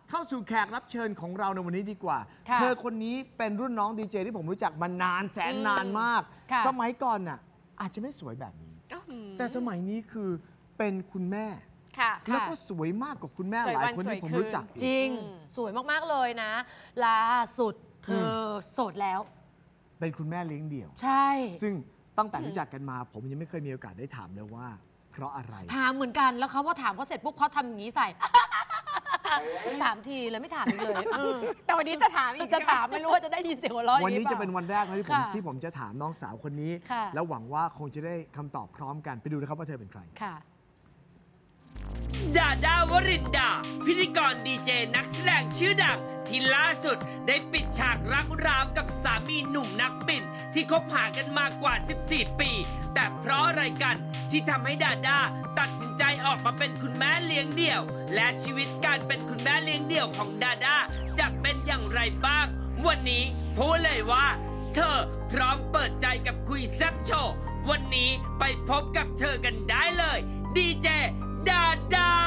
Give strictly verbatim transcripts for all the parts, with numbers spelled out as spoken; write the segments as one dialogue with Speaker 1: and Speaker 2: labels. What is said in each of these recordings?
Speaker 1: เข้าสู่แขกรับเชิญของเราในวันนี้ดีกว่าเธอคนนี้เป็นรุ่นน้องดีเจที่ผมรู้จักมานานแสนนานมากสมัยก่อนน่ะอาจจะไม่สวยแบบนี้แต่สมัยนี้คือเป็นคุณแม่แล้วก็สวยมากกว่าคุณแม่หลายคนที่ผมรู้จัก
Speaker 2: จริงสวยมากๆเลยนะล่าสุดเธอโสดแล้ว
Speaker 1: เป็นคุณแม่เลี้ยงเดี่ยว
Speaker 2: ใช่
Speaker 1: ซึ่งตั้งแต่รู้จักกันมาผมยังไม่เคยมีโอกาสได้ถามเลยว่าเพราะอะไร
Speaker 2: ถามเหมือนกันแล้วเขาพอถามเขาเสร็จปุ๊บเขาทำอย่างนี้ใส่สามทีเลยไม่ถามอีกเลย
Speaker 3: แต่วันนี้จะถามอีก
Speaker 2: จะถามไม่รู้ว่าจะได้ยินเสียงหัวเราะ
Speaker 1: วันนี้จะเป็นวันแรกที่ผมที่ผมจะถามน้องสาวคนนี้แล้วหวังว่าคงจะได้คำตอบพร้อมกันไปดูนะครับว่าเธอเป็นใคร
Speaker 2: ค่ะ
Speaker 4: ดาดาวรินดาพิธีกรดีเจนักแสดงชื่อดังที่ล่าสุดได้ปิดฉากรักร้าวกับสามีหนุ่มนักบินที่คบหากันมากว่าสิบสี่ปีแต่เพราะอะไรกันที่ทำให้ดาดาตัดสินใจออกมาเป็นคุณแม่เลี้ยงเดี่ยวและชีวิตการเป็นคุณแม่เลี้ยงเดี่ยวของดาดาจะเป็นอย่างไรบ้างวันนี้พูดเลยว่าเธอพร้อมเปิดใจกับคุยแซ่บโชว์วันนี้ไปพบกับเธอกันได้เลยดีเจดาดา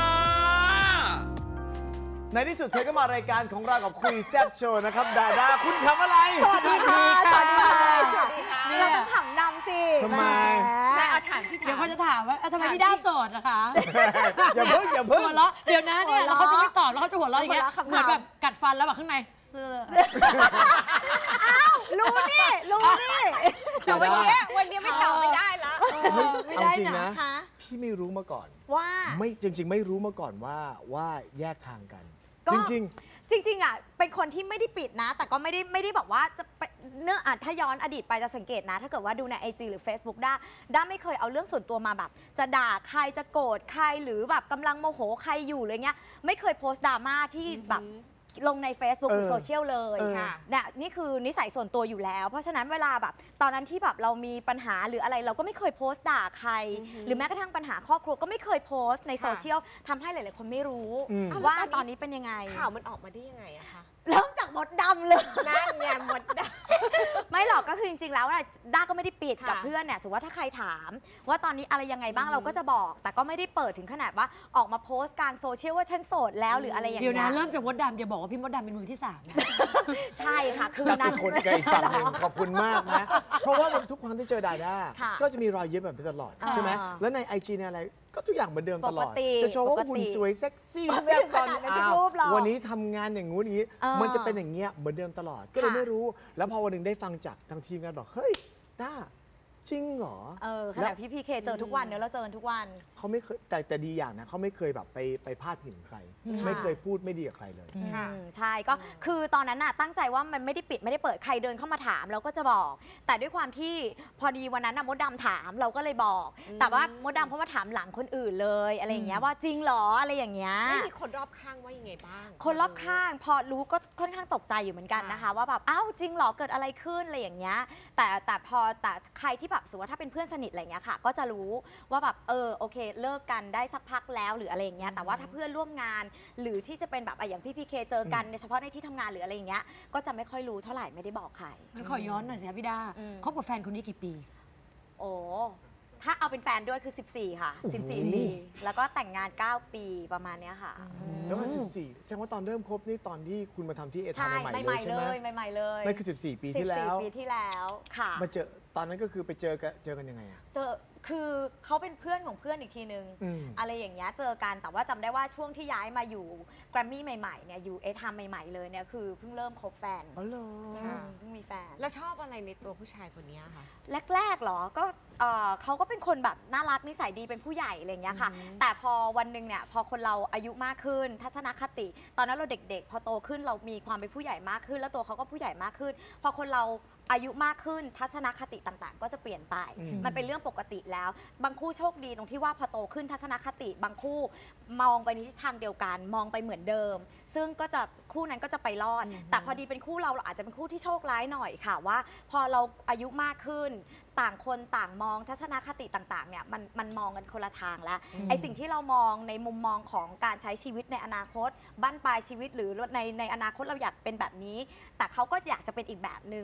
Speaker 1: ในที่สุดเธอก็มารายการของเรากับคุยแซ่บโชว์นะครับดาดาคุณทำอะไร
Speaker 3: สวัสดีค่ะสวัสดีค่ะสวัสดีค่ะเราต้องถามนำสิ
Speaker 1: ทำไม
Speaker 3: แม่เอาถามที่ถาม
Speaker 2: เดี๋ยวเขาจะถามว่าทำไมพี่ด้าโสดนะคะ
Speaker 1: อย่าเพิ่งอย่าเพิ่ง
Speaker 2: หัวเราะเดี๋ยวนะเนี่ยแล้วเขาจะไม่ตอบแล้วเขาจะหัวเราะอย่างเงี้ยเหมือนแบบกัดฟันแล้วแบบข้างในเสื้อ
Speaker 3: อ้าวรู้นี่รู้นี่แต่วันนี้วันนี้ไม่ตอบไม่ได้ละ
Speaker 1: ไม่ได้นะพี่ไม่รู้มาก่อน
Speaker 3: ว่า
Speaker 1: ไม่จริงๆไม่รู้มาก่อนว่าว่าแยกทางกันจริง
Speaker 3: ๆจริงๆอ่ะเป็นคนที่ไม่ได้ปิดนะแต่ก็ไม่ได้ไม่ได้บอกว่าจะเนื่องอ่ะถ้าย้อนอดีตไปจะสังเกตนะถ้าเกิดว่าดูใน ไอ จี หรือ Facebook ด้าด้าไม่เคยเอาเรื่องส่วนตัวมาแบบจะด่าใครจะโกรธใครหรือแบบกำลังโมโหใครอยู่อะไรเงี้ยไม่เคยโพสต์ดราม่าที่แบบลงใน Facebook หรือโซเชียลเลยเนี่ยนี่คือนิสัยส่วนตัวอยู่แล้วเพราะฉะนั้นเวลาแบบตอนนั้นที่แบบเรามีปัญหาหรืออะไรเราก็ไม่เคยโพสต์ด่าใครหรือแม้กระทั่งปัญหาครอบครัวก็ไม่เคยโพสต์ในโซเชียลทำให้หลายๆคนไม่รู้ว่าตอนนี้เป็นยังไง
Speaker 5: ข่าวมันออกมาได้ยังไงอะคะ
Speaker 3: เริ่มจากมดดำเลย
Speaker 5: นั่นไงมดดำ
Speaker 3: ไม่หรอกก็คือจริงๆแล้วด้าก็ไม่ได้ปิดกับเพื่อนเนี่ยสมมติว่าถ้าใครถามว่าตอนนี้อะไรยังไงบ้างเราก็จะบอกแต่ก็ไม่ได้เปิดถึงขนาดว่าออกมาโพสต์กลางโซเชียลว่าฉันโสดแล้วหรืออะไรอย่างเงี้ย
Speaker 2: เดี๋ยวนะเริ่มจากมดดำอย่าบอกว่าพี่มดดำเป็นมือที่สาม
Speaker 3: ใช่ค่ะคือ
Speaker 1: นั้นคนไกลฝั่งหนึ่งขอบคุณมากนะเพราะว่าทุกครั้งที่เจอดาด้าก็จะมีรอยยิ้มแบบนี้ตลอดใช่ไหมแล้วในไอจีในอะไรก็ทุกอย่างเหมือนเดิมตลอดจะโชว์ว่าหุ่นสวยเซ็กซี่แซ่บตอนอ้าววันนี้ทำงานอย่างงู้นอย่างนี้มันจะเป็นอย่างเงี้ยเหมือนเดิมตลอดก็เลยไม่รู้แล้วพอวันหนึ่งได้ฟังจากทางทีมงานบอกเฮ้ยด้าจริงเหรอ
Speaker 3: เออขณะพี่พีเคเจอทุกวันเนอะเราเจอทุกวัน
Speaker 1: เขาไม่เคยแต่แต่ดีอย่างนะเขาไม่เคยแบบไปไปพาดพิงใครไม่เคยพูดไม่ดีกับใครเลย
Speaker 3: ใช่ก็คือตอนนั้นน่ะตั้งใจว่ามันไม่ได้ปิดไม่ได้เปิดใครเดินเข้ามาถามเราก็จะบอกแต่ด้วยความที่พอดีวันนั้นน่ะมดดำถามเราก็เลยบอกแต่ว่ามดดำเขามาถามหลังคนอื่นเลยอะไรอย่างเงี้ยว่าจริงเหรออะไรอย่างเงี้ย
Speaker 5: ไม่มีคนรอบข้างว่ายังไงบ้าง
Speaker 3: คนรอบข้างพอรู้ก็ค่อนข้างตกใจอยู่เหมือนกันนะคะว่าแบบอ้าวจริงเหรอเกิดอะไรขึ้นอะไรอย่างเงี้ยแต่แต่พอแต่ใครที่แบบสมมติว่าถ้าเป็นเพื่อนสนิทอะไรเงี้ยค่ะก็จะรู้ว่าแบบเออโอเคเลิกกันได้สักพักแล้วหรืออะไรอย่างเงี้ยแต่ว่าถ้าเพื่อนร่วมงานหรือที่จะเป็นแบบอย่างพี่พีเคเจอกันเฉพาะในที่ทำงานหรืออะไรอย่างเงี้ยก็จะไม่ค่อยรู้เท่าไหร่ไม่ได้บอกใคร
Speaker 2: งั้นขอย้อนหน่อยสิพี่ดาคบกับแฟนคนนี้กี่ปี
Speaker 3: โอ้ถ้าเอาเป็นแฟนด้วยคือสิบสี่ค่ะสิบสี่ปีแล้วก็แต่งงานเก้าปีประมาณเนี้ยค่ะ
Speaker 1: แล้วก็สิบสี่แสดงว่าตอนเริ่มคบนี่ตอนที่คุณมาทำที่เอทาใหม่ๆเลยใช่ไหม
Speaker 3: ใหม่ๆเลย
Speaker 1: นั่นคือสิบสี่ปีที่แล้ว
Speaker 3: ปีที่แล้วค่ะ
Speaker 1: มาเจอตอนนั้นก็คือไปเจอกันเจอกันยังไงอะ
Speaker 3: เจอคือเขาเป็นเพื่อนของเพื่อนอีกทีนึงอะไรอย่างเงี้ยเจอกันแต่ว่าจำได้ว่าช่วงที่ย้ายมาอยู่แกรมมี่ใหม่ๆเนี่ยอยู่เอทามใหม่ๆเลยเนี่ยคือเพิ่งเริ่มคบแฟน
Speaker 1: อ๋อเหรอ
Speaker 3: เพิ่งมีแฟน
Speaker 5: แล้วชอบอะไรในตัวผู้ชายคนนี้คะ
Speaker 3: แรกๆหรอก็เขาก็เป็นคนแบบน่ารักนิสัยดีเป็นผู้ใหญ่อะไรเงี้ยค่ะแต่พอวันหนึ่งเนี่ยพอคนเราอายุมากขึ้นทัศนคติตอนนั้นเราเด็กๆพอโตขึ้นเรามีความเป็นผู้ใหญ่มากขึ้นแล้วตัวเขาก็ผู้ใหญ่มากขึ้นพอคนเราอายุมากขึ้นทัศนคติต่างๆก็จะเปลี่ยนไปมันเป็นเรื่องปกติแล้วบางคู่โชคดีตรงที่ว่าพอโตขึ้นทัศนคติบางคู่มองไปในทิศทางเดียวกันมองไปเหมือนเดิมซึ่งก็จะคู่นั้นก็จะไปรอดแต่พอดีเป็นคู่เราเราอาจจะเป็นคู่ที่โชคร้ายหน่อยค่ะว่าพอเราอายุมากขึ้นต่างคนต่างมองทัศนคติต่างๆเนี่ยมันมันมองกันคนละทางแล้วไอสิ่งที่เรามองในมุมมองของการใช้ชีวิตในอนาคตบั้นปลายชีวิตหรือในในอนาคตเราอยากเป็นแบบนี้แต่เขาก็อยากจะเป็นอีกแบบนึงเพราะฉะนั้น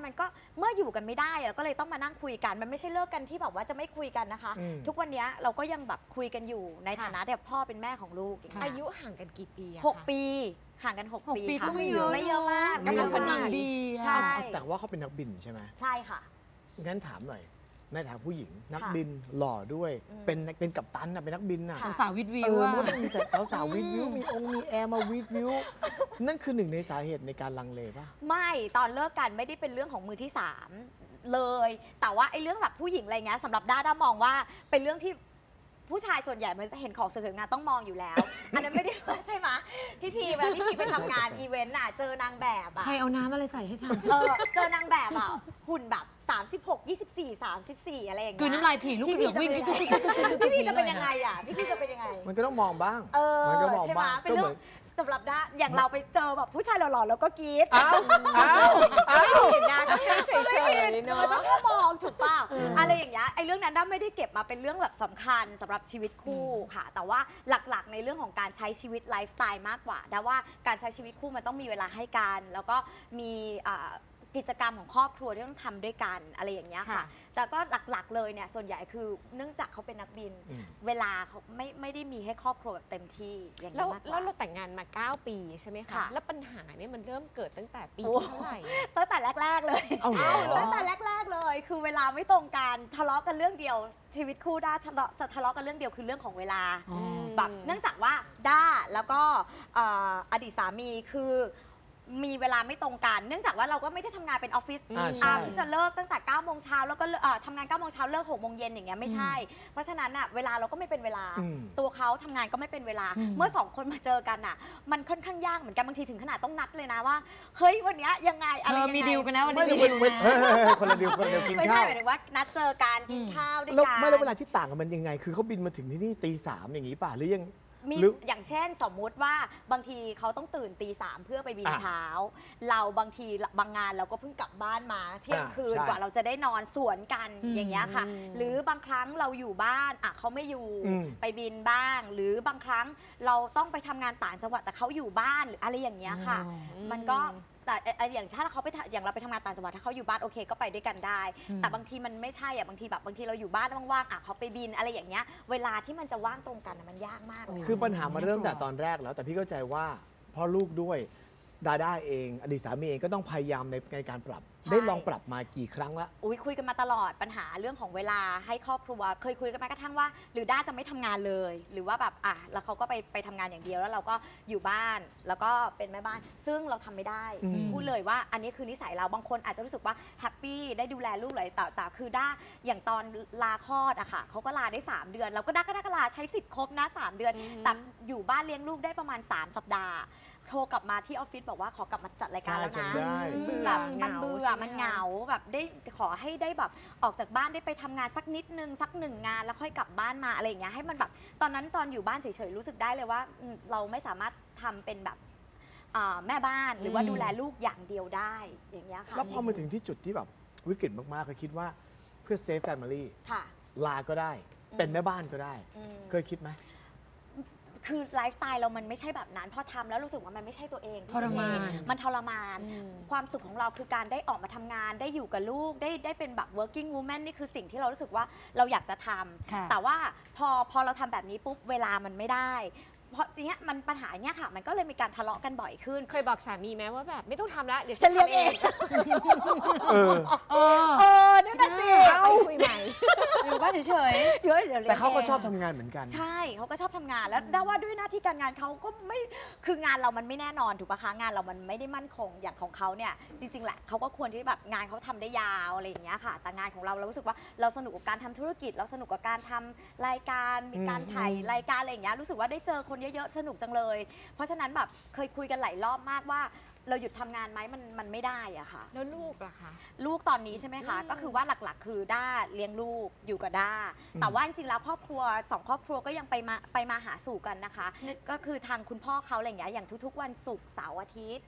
Speaker 3: มันก็เมื่ออยู่กันไม่ได้เราก็เลยต้องมานั่งคุยกันมันไม่ใช่เลิกกันที่แบบว่าจะไม่คุยกันนะคะ ทุกวันนี้เราก็ยังแบบคุยกันอยู่ในฐานะแบบพ่อเป็นแม่ของลูกอย่างเงี้ย
Speaker 5: อายุห่างกันกี่ปีอะ
Speaker 3: หก
Speaker 5: คะ
Speaker 3: ปีห่างกันหก
Speaker 2: หก
Speaker 3: ปี
Speaker 2: ปี
Speaker 3: ค่ะ
Speaker 2: ก็ไม่เยอะ
Speaker 3: ไม่เยอะมาก
Speaker 1: ไม่เยอะ
Speaker 3: กำลัง
Speaker 2: กำลังดี
Speaker 3: ใช่
Speaker 1: แต่ว่าเขาเป็นนักบินใช่ไหม
Speaker 3: ใช่ค่ะ
Speaker 1: งั้นถามหน่อยในฐานะผู้หญิงนัก
Speaker 3: ค่ะ
Speaker 1: บินหล่อด้วย
Speaker 3: อืม
Speaker 1: เป็นนักเป็นกัปตันน่ะเป็นนักบินน่ะ
Speaker 3: ค่ะ
Speaker 2: สาวๆวิดวิ
Speaker 1: เอ
Speaker 2: ว
Speaker 1: อ
Speaker 2: อะ
Speaker 1: มันก็ต้องมีสาวสาวๆวิดวิวมีองค์มีแอร์มาวิดวิวนั่นคือหนึ่งในสาเหตุในการลังเลป่ะ
Speaker 3: ไม่ตอนเลิกกันไม่ได้เป็นเรื่องของมือที่สามเลย แต่ว่าไอ้เรื่องแบบผู้หญิงอะไรเงี้ยสำหรับด้าด้ามองว่าเป็นเรื่องที่ผู้ชายส่วนใหญ่มันจะเห็นของสวยๆงามต้องมองอยู่แล้ว อันนั้นไม่ได้ ใช่ไหมพี่พีเวลาพี่พีไปทำงานอีเวนต์อ่ะเจอนางแบบอ่ะ
Speaker 2: ใครเอาน้ำอะไรใส่ให้ทำ
Speaker 3: เออเจอนางแบบอ่ะหุ่นแบบสามสิบหก ยี่สิบสี่ สามสิบสี่อะไรอย่างเงี้ย
Speaker 2: กลืนน้ำลายถี่ลูก
Speaker 3: พี่
Speaker 2: เหลือก
Speaker 3: จะ
Speaker 2: วิ่ง
Speaker 3: เป็น
Speaker 2: กิ๊ก
Speaker 3: ยัง
Speaker 2: กิ๊ก
Speaker 3: ไง
Speaker 2: กิ๊กกิ๊กกิ๊ก
Speaker 3: พี่พีจะเป็นยังไงอ่ะพี่พีจะเป็นยังไง
Speaker 1: มันก็ต้องมองบ้าง
Speaker 3: เออ
Speaker 1: มันก็มอง
Speaker 3: ใช่ไหม
Speaker 1: บ้าง
Speaker 3: เป็น
Speaker 1: ก็
Speaker 3: เรื่
Speaker 1: เห
Speaker 3: อ
Speaker 1: มื
Speaker 3: ง
Speaker 1: อน
Speaker 3: สำหรับด้าอย่างเราไปเจอแบบผู้ชายหล่อๆแล้วก็กรี๊ด
Speaker 1: อ้าวอ้าวอ้าว
Speaker 5: เห็นหน้าก็แค่เฉยๆเนาะ
Speaker 3: มันก็แค่มองถูกป่ะอะไรอย่างเงี้ยไอ้เรื่องนั้นด้าไม่ได้เก็บมาเป็นเรื่องแบบสำคัญสำหรับชีวิตคู่ค่ะ แต่ว่าหลักๆในเรื่องของการใช้ชีวิตไลฟ์สไตล์มากกว่าด้าว่าการใช้ชีวิตคู่มันต้องมีเวลาให้กันแล้วก็มีอ่ากิจกรรมของครอบครัวที่ต้องทำด้วยกันอะไรอย่างเงี้ยค่ะ
Speaker 5: ค่ะ
Speaker 3: แต่ก็หลักๆเลยเนี่ยส่วนใหญ่คือเนื่องจากเขาเป็นนักบิน
Speaker 1: อืม
Speaker 3: เวลาเขาไม่ไม่ได้มีให้ครอบครัวแบบเต็มที่อย่าง
Speaker 5: แล้
Speaker 3: นี้
Speaker 5: ว
Speaker 3: มากก
Speaker 5: แล้ว
Speaker 3: ว่า
Speaker 5: เราแต่งงานมา เก้า ปีใช่ไหมคะ
Speaker 3: ค่ะ
Speaker 5: แล้วปัญหาเนี่ยมันเริ่มเกิดตั้งแต่ปี
Speaker 3: โอ้
Speaker 5: ที่เท่าไหร่
Speaker 3: ตั้งแต่แรก ๆ เลย
Speaker 1: เอ้าเหรอ
Speaker 3: ตั้งแต่แรก ๆ เลย คือเวลาไม่ตรงกันทะเลาะกันเรื่องเดียว ชีวิตคู่ด้าทะเลาะจะทะเลาะกันเรื่องเดียวคือเรื่องของเวลา
Speaker 2: อ๋อ
Speaker 3: แบบเนื่องจากว่าด้าแล้วก็เอ่ออดีตสามีคือมีเวลาไม่ตรงกัน เนื่องจากว่าเราก็ไม่ได้ทำงานเป็นออฟฟิศ
Speaker 1: อ่าใช่
Speaker 3: อ่าที่จะเลิกตั้งแต่9ก้าโมงเช้าแล้วก็เลิกเอ่อทำงาน9ก้าโมงเช้าเลิกหกโมงเย็นอย่างเงี้ยไม่ใช่ เพราะฉะนั้นอ่ะเวลาเราก็ไม่เป็นเวลา
Speaker 1: อืม
Speaker 3: ตัวเขาทำงานก็ไม่เป็นเวลา
Speaker 2: อืม
Speaker 3: เมื่อสองคนมาเจอกันอ่ะ มันค่อนข้างยากเหมือนกันบางทีถึงขนาดต้องนัดเลยนะว่าเฮ้ยวันเนี้ยยังไง
Speaker 2: เอ
Speaker 3: อะไร
Speaker 2: อ
Speaker 3: ยังไง
Speaker 2: มีดีลกันนะวันนี้
Speaker 1: ไม่
Speaker 2: มี
Speaker 1: ไม่
Speaker 2: ดีล
Speaker 1: ไม่
Speaker 2: นะ
Speaker 1: เฮ้ยเฮ้ยเฮ้ยคนละดีลคนละดีลกิน
Speaker 3: ไม่ใช่
Speaker 1: ข้าว
Speaker 3: หมายถึงว่านัดเจอกันกิน
Speaker 2: อืม
Speaker 3: ข้าวด้วย
Speaker 1: แล้ว
Speaker 3: กัน
Speaker 1: ไม่แล้วเวลาที่ต่างกันมันยังไง คือเขาบินมาถึงที่นี่ตีสามอย่างนี้ป่ะหรือยัง
Speaker 3: มี
Speaker 1: หรือ
Speaker 3: อย่างเช่นสมมุติว่าบางทีเขาต้องตื่นตีสามเพื่อไปบิน
Speaker 1: อ่ะ
Speaker 3: เช้า เราบางทีบางงานเราก็เพิ่งกลับบ้านมาเที่ยง
Speaker 1: อ่ะ
Speaker 3: คืน
Speaker 1: ใช่
Speaker 3: กว่าเราจะได้นอนสวนกัน
Speaker 2: อืม
Speaker 3: อย่างเงี้ยค่ะ
Speaker 5: อืม
Speaker 3: หรือบางครั้งเราอยู่บ้านอ่ะเขาไม่อยู่
Speaker 1: อืม
Speaker 3: ไปบินบ้าง หรือบางครั้งเราต้องไปทำงานต่างจังหวัดแต่เขาอยู่บ้านหรืออะไรอย่างเงี้ยค่ะ มันก็แต่เอ่ออย่างถ้าเขาไปทำอย่างเราไปทำงานต่างจังหวัดถ้าเขาอยู่บ้านโอเคก็ไปด้วยกันได้
Speaker 2: อืม
Speaker 3: แต่บางทีมันไม่ใช่อ่ะบางทีแบบบางทีเราอยู่บ้านว่างๆอ่ะเขาไปบินอะไรอย่างเงี้ยเวลาที่มันจะว่างตรงกันอ่ะมันยากมากเลย
Speaker 1: คือปัญหามาเริ่มแต่ตอนแรกแล้ว แต่พี่เข้าใจว่าเพราะลูกด้วยดาด้าเอง อดีตสามีเองก็ต้องพยายามในในการปรับ
Speaker 3: ใช่
Speaker 1: ได้ลองปรับมากี่ครั้งละ
Speaker 3: อุ้ยคุยกันมาตลอดปัญหาเรื่องของเวลาให้ครอบครัว เคยคุยกันแม้กระทั่งว่า หรือด้าจะไม่ทำงานเลย หรือว่าแบบอ่ะแล้วเขาก็ไปไปทำงานอย่างเดียวแล้วเราก็อยู่บ้านแล้วก็เป็นแม่บ้าน ซึ่งเราทำไม่ได้
Speaker 1: อืม
Speaker 3: พูดเลยว่าอันนี้คือนิสัยเราบางคนอาจจะรู้สึกว่าแฮปปี้ได้ดูแลลูกเลยแต่แต่คือด้าอย่างตอนลาคลอดอะค่ะเขาก็ลาได้สามเดือนเราก็ด้าก็ได้ก็ลาใช้สิทธิ์ครบนะสามเดือน
Speaker 5: อือฮึ
Speaker 3: แต่อยู่บ้านเลี้ยงลูกได้ประมาณสามสัปดาห์ โทรกลับมาที่ออฟฟิศบอกว่าขอกลับมาจัดรายการแล้วนะ
Speaker 1: ใช่จำได้
Speaker 5: เบื่อ
Speaker 3: แบบมัน
Speaker 5: เหงา
Speaker 3: เบื่อ
Speaker 5: ใช่ไหม
Speaker 3: มัน
Speaker 5: คะ
Speaker 3: เหงาแบบได้ขอให้ได้แบบออกจากบ้านได้ไปทำงานสักนิดนึงสักหนึ่งงานแล้วค่อยกลับบ้านมาอะไรอย่างเงี้ยให้มันแบบตอนนั้นตอนอยู่บ้านเฉยๆรู้สึกได้เลยว่าอืมเราไม่สามารถทำเป็นแบบอ่าแม่บ้านหรือว่า
Speaker 2: อืม
Speaker 3: ดูแลลูกอย่างเดียวได้อย่างเงี้ยค่ะ
Speaker 1: แล้วพอมาถึงที่จุดที่แบบวิกฤตมากๆเคยคิดว่าเพื่อเซฟแฟมิลี่
Speaker 3: ค่ะ
Speaker 1: ลาก็ได้ เป็นแม่บ้านก็ได้
Speaker 3: อืม
Speaker 1: เคยคิดไหม
Speaker 3: คือไลฟ์สไตล์เรามันไม่ใใช่แบบนั้นพอทำแล้วรู้สึกว่ามันไม่ใช่ตัวเอง
Speaker 2: ทรมาน
Speaker 3: มันทรมาน
Speaker 5: อืม
Speaker 3: ความสุขของเราคือการได้ออกมาทำงานได้อยู่กับลูกได้ได้เป็นแบบ working woman นี่คือสิ่งที่เรารู้สึกว่าเราอยากจะท
Speaker 2: ค่ะ
Speaker 3: ำแต่ว่าพอพอเราทำแบบนี้ปุ๊บเวลามันไม่ได้ เพราะเนี้ยมันปัญหาเนี้ยค่ะ มันก็เลยมีการทะเลาะกันบ่อยขึ้น
Speaker 5: เคยบอกสามีไหมว่าแบบไม่ต้องทำละเดี๋ยว
Speaker 3: ฉันเลี้ยงเอง
Speaker 1: เออ
Speaker 2: เออ
Speaker 3: เออนั่นน่ะสิ
Speaker 5: ไปคุยใหม่
Speaker 2: อยู่บ้านเฉย
Speaker 3: เดี๋ยวเดี๋ยวลี้ยง
Speaker 1: แต่เขาก็
Speaker 3: ง
Speaker 1: ชอบทำงานเหมือนกัน
Speaker 3: ใช่เขาก็ชอบทำงานแล้วด้าว่าด้วยหน้าที่การงานเขาก็ไม่คืองานเรามันไม่แน่นอนถูกปะคะงานเรามันไม่ได้มั่นคงอย่างของเขาเนี่ยจริงๆแหละเขาก็ควรที่แบบงานเขาทำได้ยาวอะไรอย่างเงี้ยค่ะแต่งานของเราเรารู้สึกว่าเราสนุกกับการทำธุรกิจ เราสนุกกับการทำรายการมีการถ่ายรายการอะไรอย่างเงี้ยรู้สึกว่าได้เจอคนเยอะๆสนุกจังเลย เพราะฉะนั้นแบบเคยคุยกันหลายรอบมากว่าเราหยุดทำงานไหมมันมันไม่ได้อะค่ะ
Speaker 5: แล้วลูกล่ะคะ
Speaker 3: ลูกตอนนี้ใช่ไหมคะ
Speaker 5: อืม
Speaker 3: ก็คือว่าหลักๆ คือด้าเลี้ยงลูกอยู่กับด้า แต่ว่าจริงๆแล้วครอบครัวสองครอบครัวก็ยังไปมาไปมาหาสู่กันนะคะ ก็คือทางคุณพ่อเขาอะไรอย่างเงี้ยอย่างทุกๆ วันศุกร์เสาร์อาทิตย์